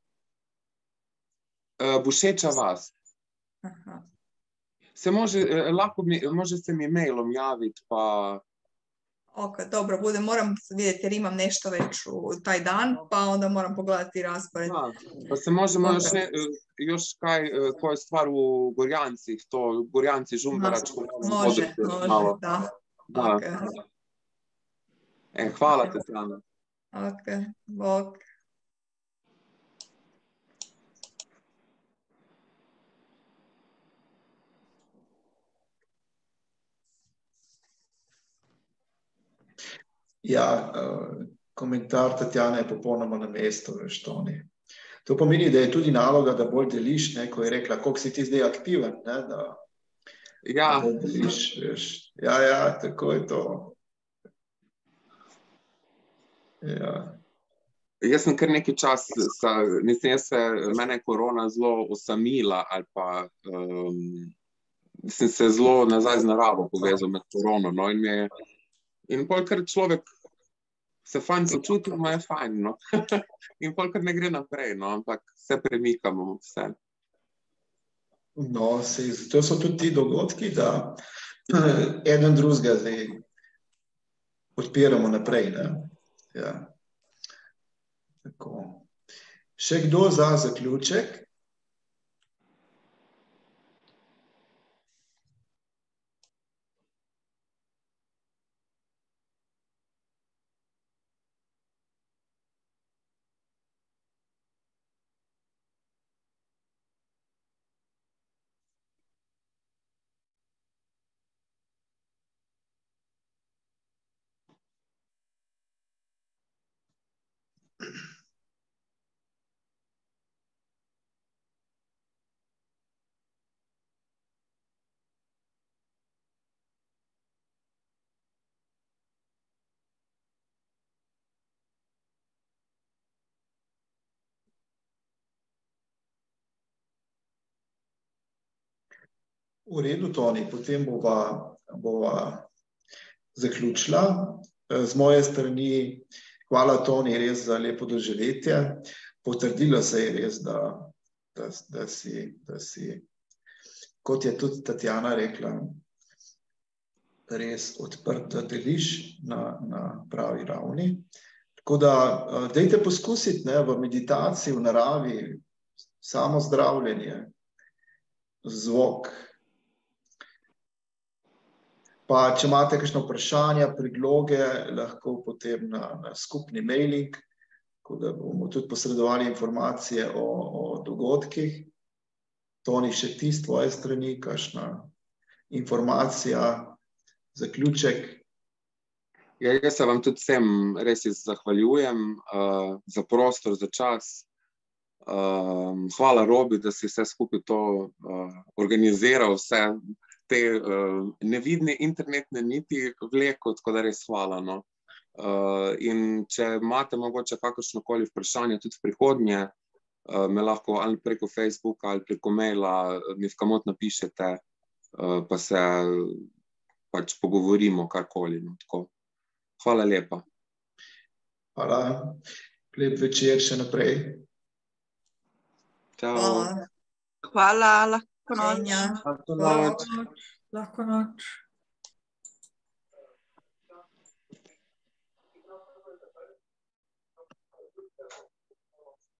Bušeča vas. Aha. Se može se mi mailom javiti, pa... Ok, dobro, moram vidjeti jer imam nešto već u taj dan, pa onda moram pogledati raspored. Pa se možemo još koja stvar u Gorjancih, to Gorjanci, Žumbarač. Može, da. Okay. Hvala, Tatjana. Ok, bok. Ja, komentar Tatjane je popolnoma na mestu, veš, Toni. To pomeni, da je tudi naloga, da bolj deliš, ne, ko je rekla, koliko si ti zdaj aktiven, ne, da bolj deliš, veš. Ja, tako je to. Ja. Jaz sem kar nekaj čas, mene je korona zelo osamila, ali pa sem se zelo nazaj z naravo povezal med korono, no, in pol, kar človek se fajn počuti, je fajn, no. In pol, kar ne gre naprej, no, ampak se premikamo, vse. No, to so tudi ti dogodki, da eden drugega zdaj odpiramo naprej, ne. Ja. Tako. Še kdo za zaključek? V redu, Toni, potem bova zaključila. Z moje strani, hvala, Toni, res za lepo doživetje. Potrdilo se je res, da si, kot je tudi Tatjana rekla, res odprt, da deliš na pravi ravni. Tako da, dajte poskusiti, ne, v meditaciji, v naravi, samo zdravljenje, zvok. Pa, če imate kakšno vprašanja, predloge, lahko potem na skupni mailing, tako da bomo tudi posredovali informacije o dogodkih. Toni, še ti z tvoje strani, kakšna informacija, zaključek? Ja, jaz se vam tudi vsem res zahvaljujem za prostor, za čas. Hvala, Robi, da si vse skupaj to organiziral, vse te nevidne internetne niti vleko, tako da res hvala, no. In če imate mogoče kakršnokoli vprašanje tudi v prihodnje, me lahko ali preko Facebooka ali preko maila mi v kamot napišete, pa se pač pogovorimo karkoli, no, tako. Hvala lepa. Hvala. Lep večer še naprej. Čau. Hvala, lahko noč. Lahko noč.